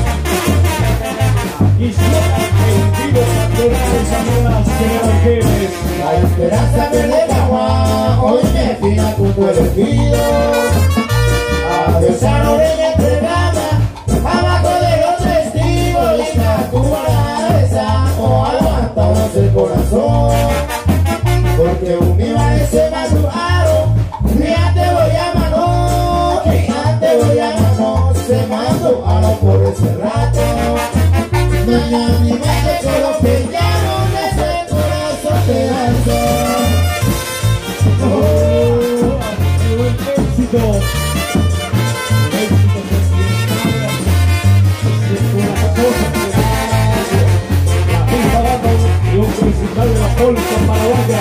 Speaker 2: aquí suena en vivo de las ensambladas de Ángeles.
Speaker 4: La esperanza pierde el agua, hoy me fina tu elegido. Adiós a la orilla entregada, abajo de los testigos, lista tu cabeza o aguantados el corazón. Porque un iba ese madrugado, ya te voy a mano, ya te voy a mano, se mando a lo por ese rato. Mañana mi mente solo que ya no me ese corazón te alzo.
Speaker 2: Oh, qué buen éxito. Éxito que es una cosa que la misma banda y un principal de la polka paraguaya.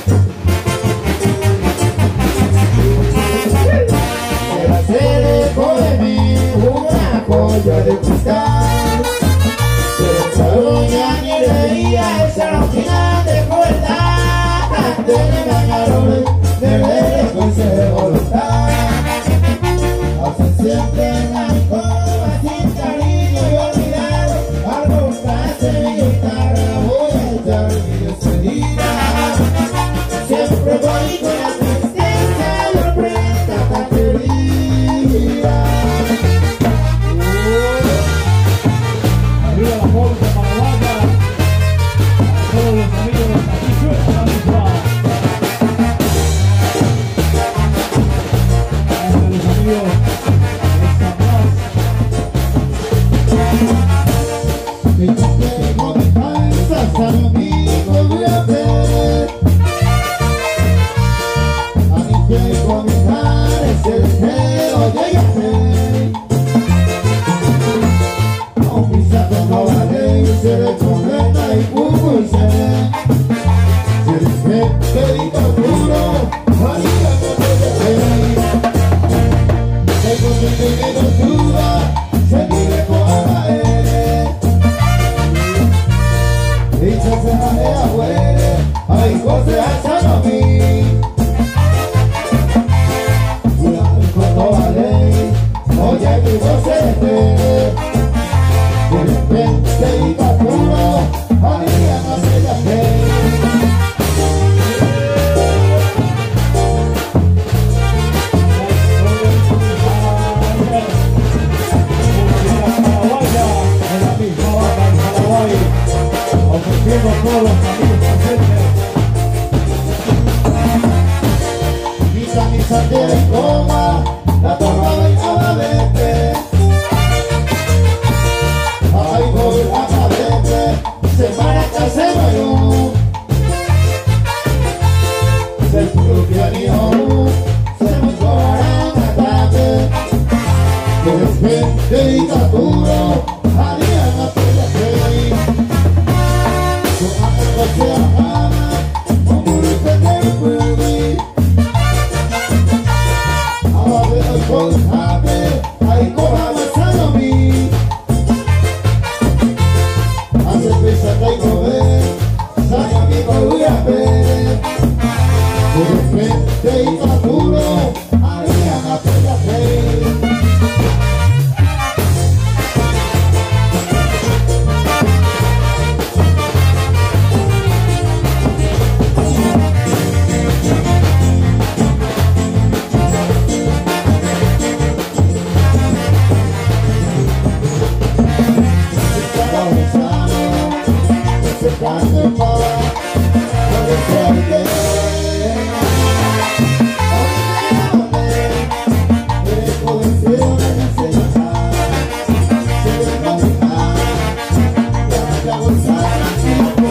Speaker 4: Quiero hacer eco de mí una joya de cristal. Pero esa doña ni leía esa rojina de crueldad. Antes de engañarme, de ver con de voluntad. Hacen siempre una coma sin cariño y olvidar. Al cortarse mi guitarra voy a echar mi despedida. Siempre voy con la tristeza y sorpresa tan querida.
Speaker 2: Arriba la polka paraguaya. Para todos los amigos, aquí suena la misma. Para los amigos, esta más.
Speaker 4: Mi tengo de panza, sabe mi voy a ver. A mi pie con mi cara es el deseo de hacer. No pisa no vale, se le completa y humo y se ve. Si eres gente y duro, María no te dejes. Tengo sentimientos duda, se vive con la eres. Dicha se marea huele, hay cosas alzan a mí. Cuidado cuando vale, oye mi voz se detere. De repente y paturo, María no se la fe.
Speaker 2: Ofreciendo a todos los amigos presentes.
Speaker 4: Misa, misa de coma, la torra bailaba verte. Ay, voy a cadete, se maraca, se bailó. Se puro pianino, se mostró a la tarde. Que es gente y taturo, haría la pena que yo amo que ama, como un pendejo puede. Ahora veo con jave, ahí coja más a mí. Hace pesa que hay que ver, sabe a mí voy a ver. De repente y taturo, haría la pena que González,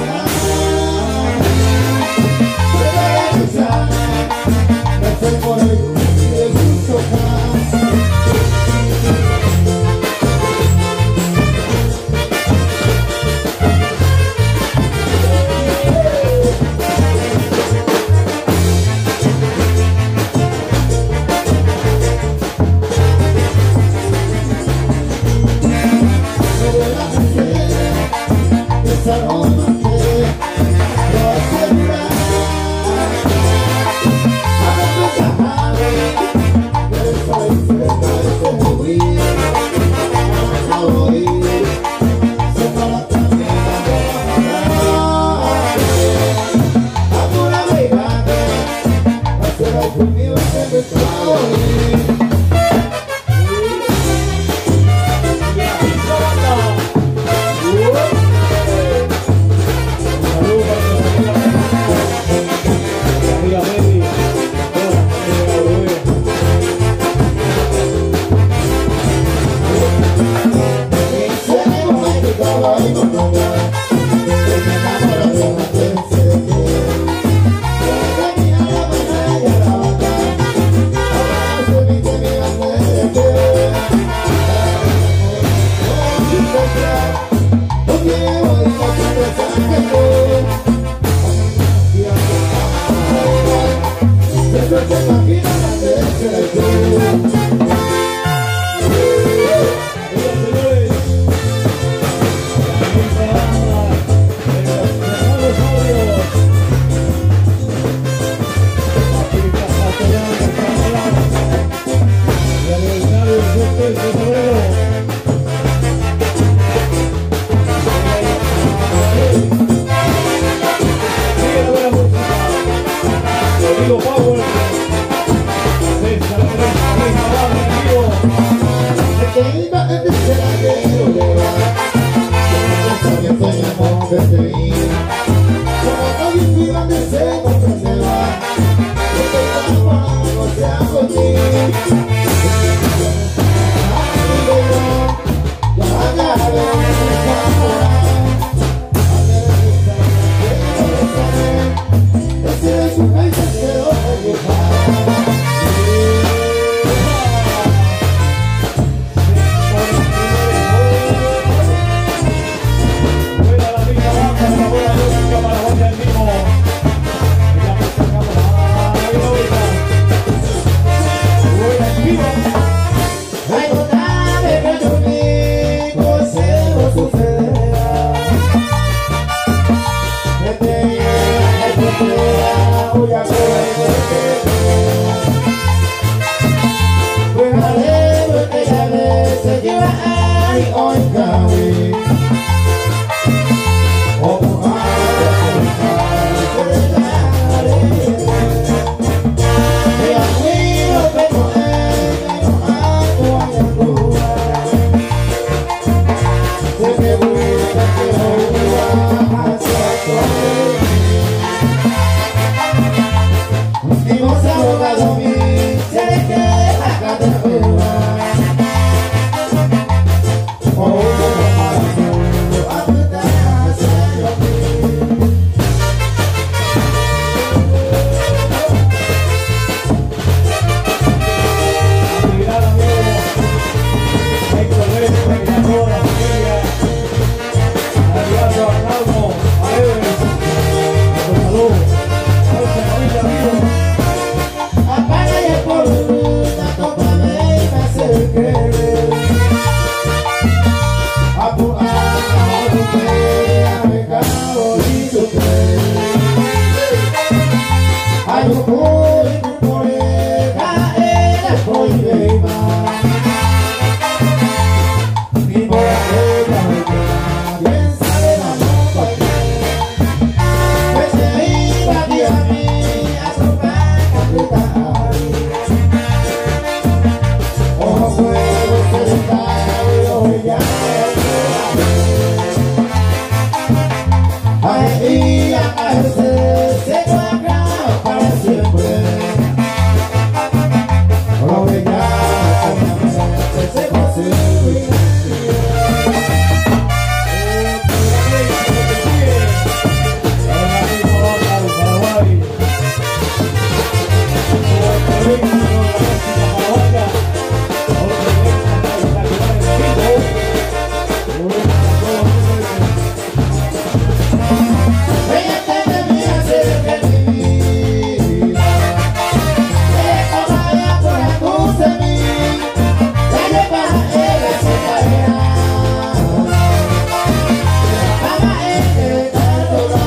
Speaker 4: voy a coger. Pues a leer que ya ves se lleva ahí hoy cabe. O mojado por el que le daré. Y a mí lo que no es, no ando a la rúa. Se me gusta que lo voy a hacer. Y vos abogado mi, se le queda cada una. Oh, oh, a puta se lo vi.
Speaker 2: Actividad, amigo. Héctor Reyes, a toda la familia. Aliado a Calmo, a Eves. Con salud. Fuerza, familia, amigos.
Speaker 4: Apaga y el polvo, tanto para mí me hace querer. A tu alma, a tu fe, a mi cabo y tu fe. Ay, yo voy tu oreja, era voy de mar. Mi boca bien sabe la moca. Pues se iba a ti a mí, a tocar capital. Ojo fuego se descarga y ya ay, y a caerse se cuaca para siempre. Lo que ya se consigue. Ella te debía hacer que mi vida se vaya por tu semilla, la lleva en la sombra, ama en el calor.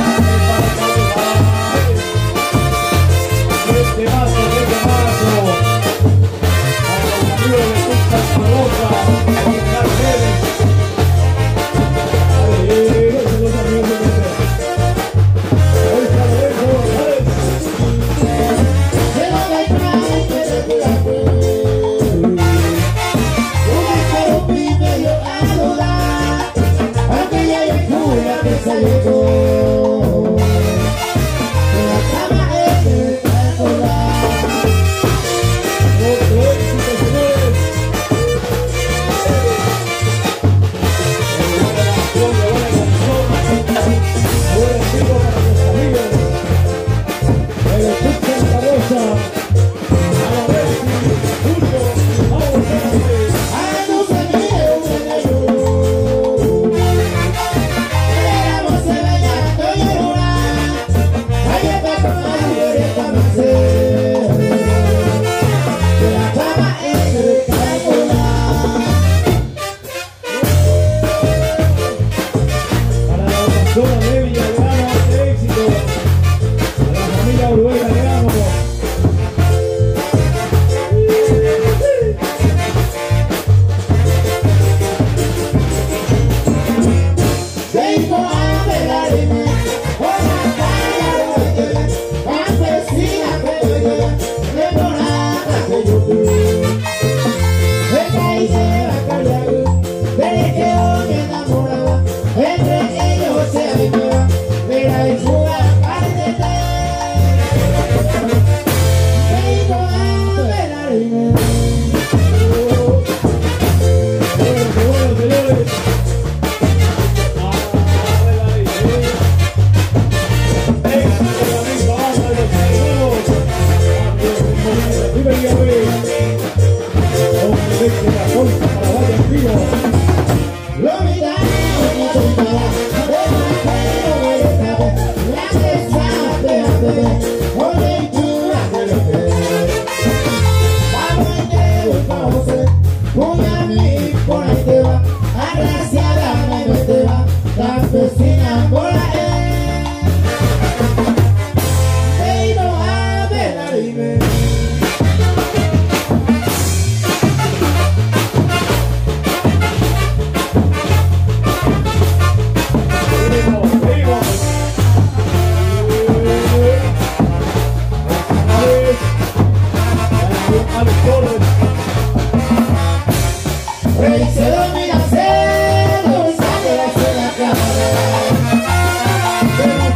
Speaker 2: Este mazo, este mazo. A los amigos de Tuxtla Rosa, a Oscar Pérez. Dale, eso los amigos de Tuxtla. Ahí está Lorenzo González.
Speaker 4: Se lo da el traje que le cura pues. Una carupita yo a dudar, aquella locura que se llegó. Se la cama en el calor.
Speaker 2: Otro éxito, señores. Buena canción, buena canción. Buen estilo para los amigos. El Tuxtla Rosa. A la vez, Julio, vamos a ver.
Speaker 4: Ay, no se mire un enemigo. Éramos se veía, estoy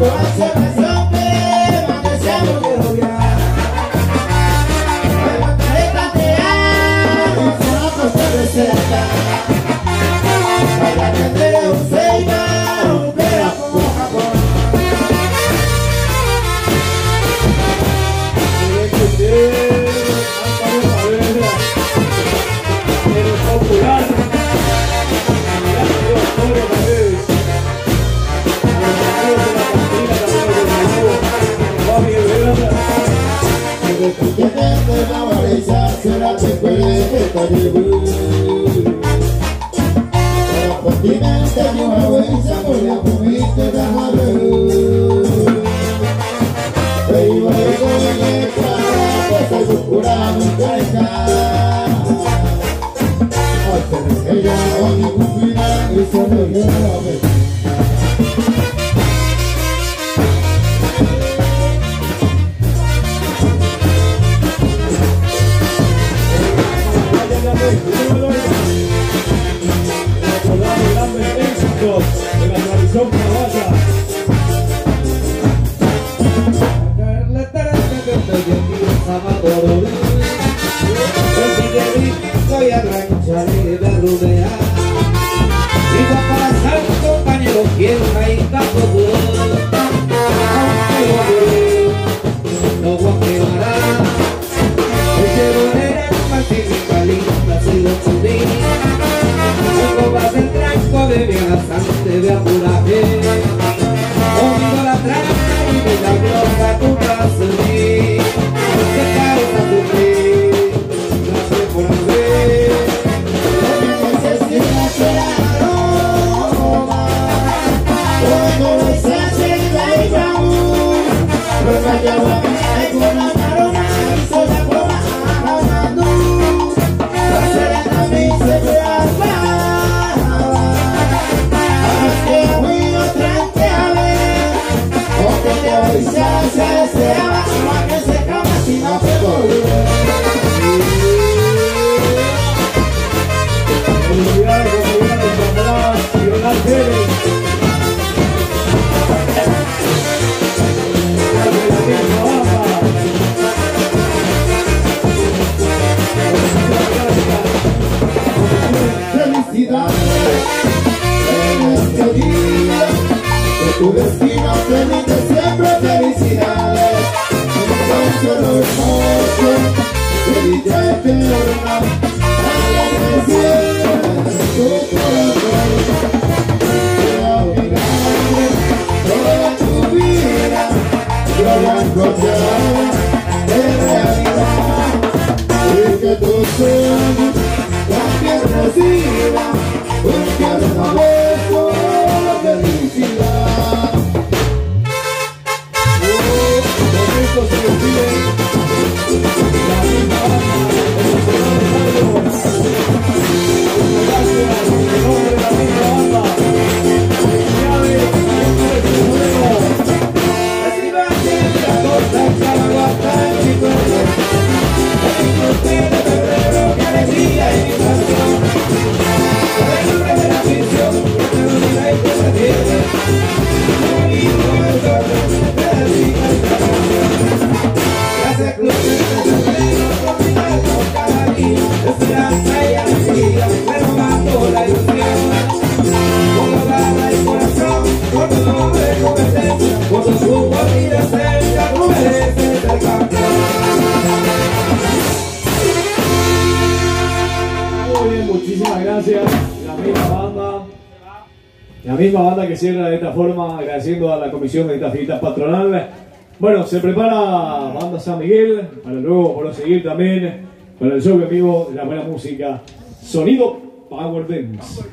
Speaker 2: Que cierra de esta forma, agradeciendo a la comisión de esta fiesta patronal. Bueno, se prepara Banda San Miguel para luego proseguir también con el show en vivo de la buena música, Sonido Power Dance.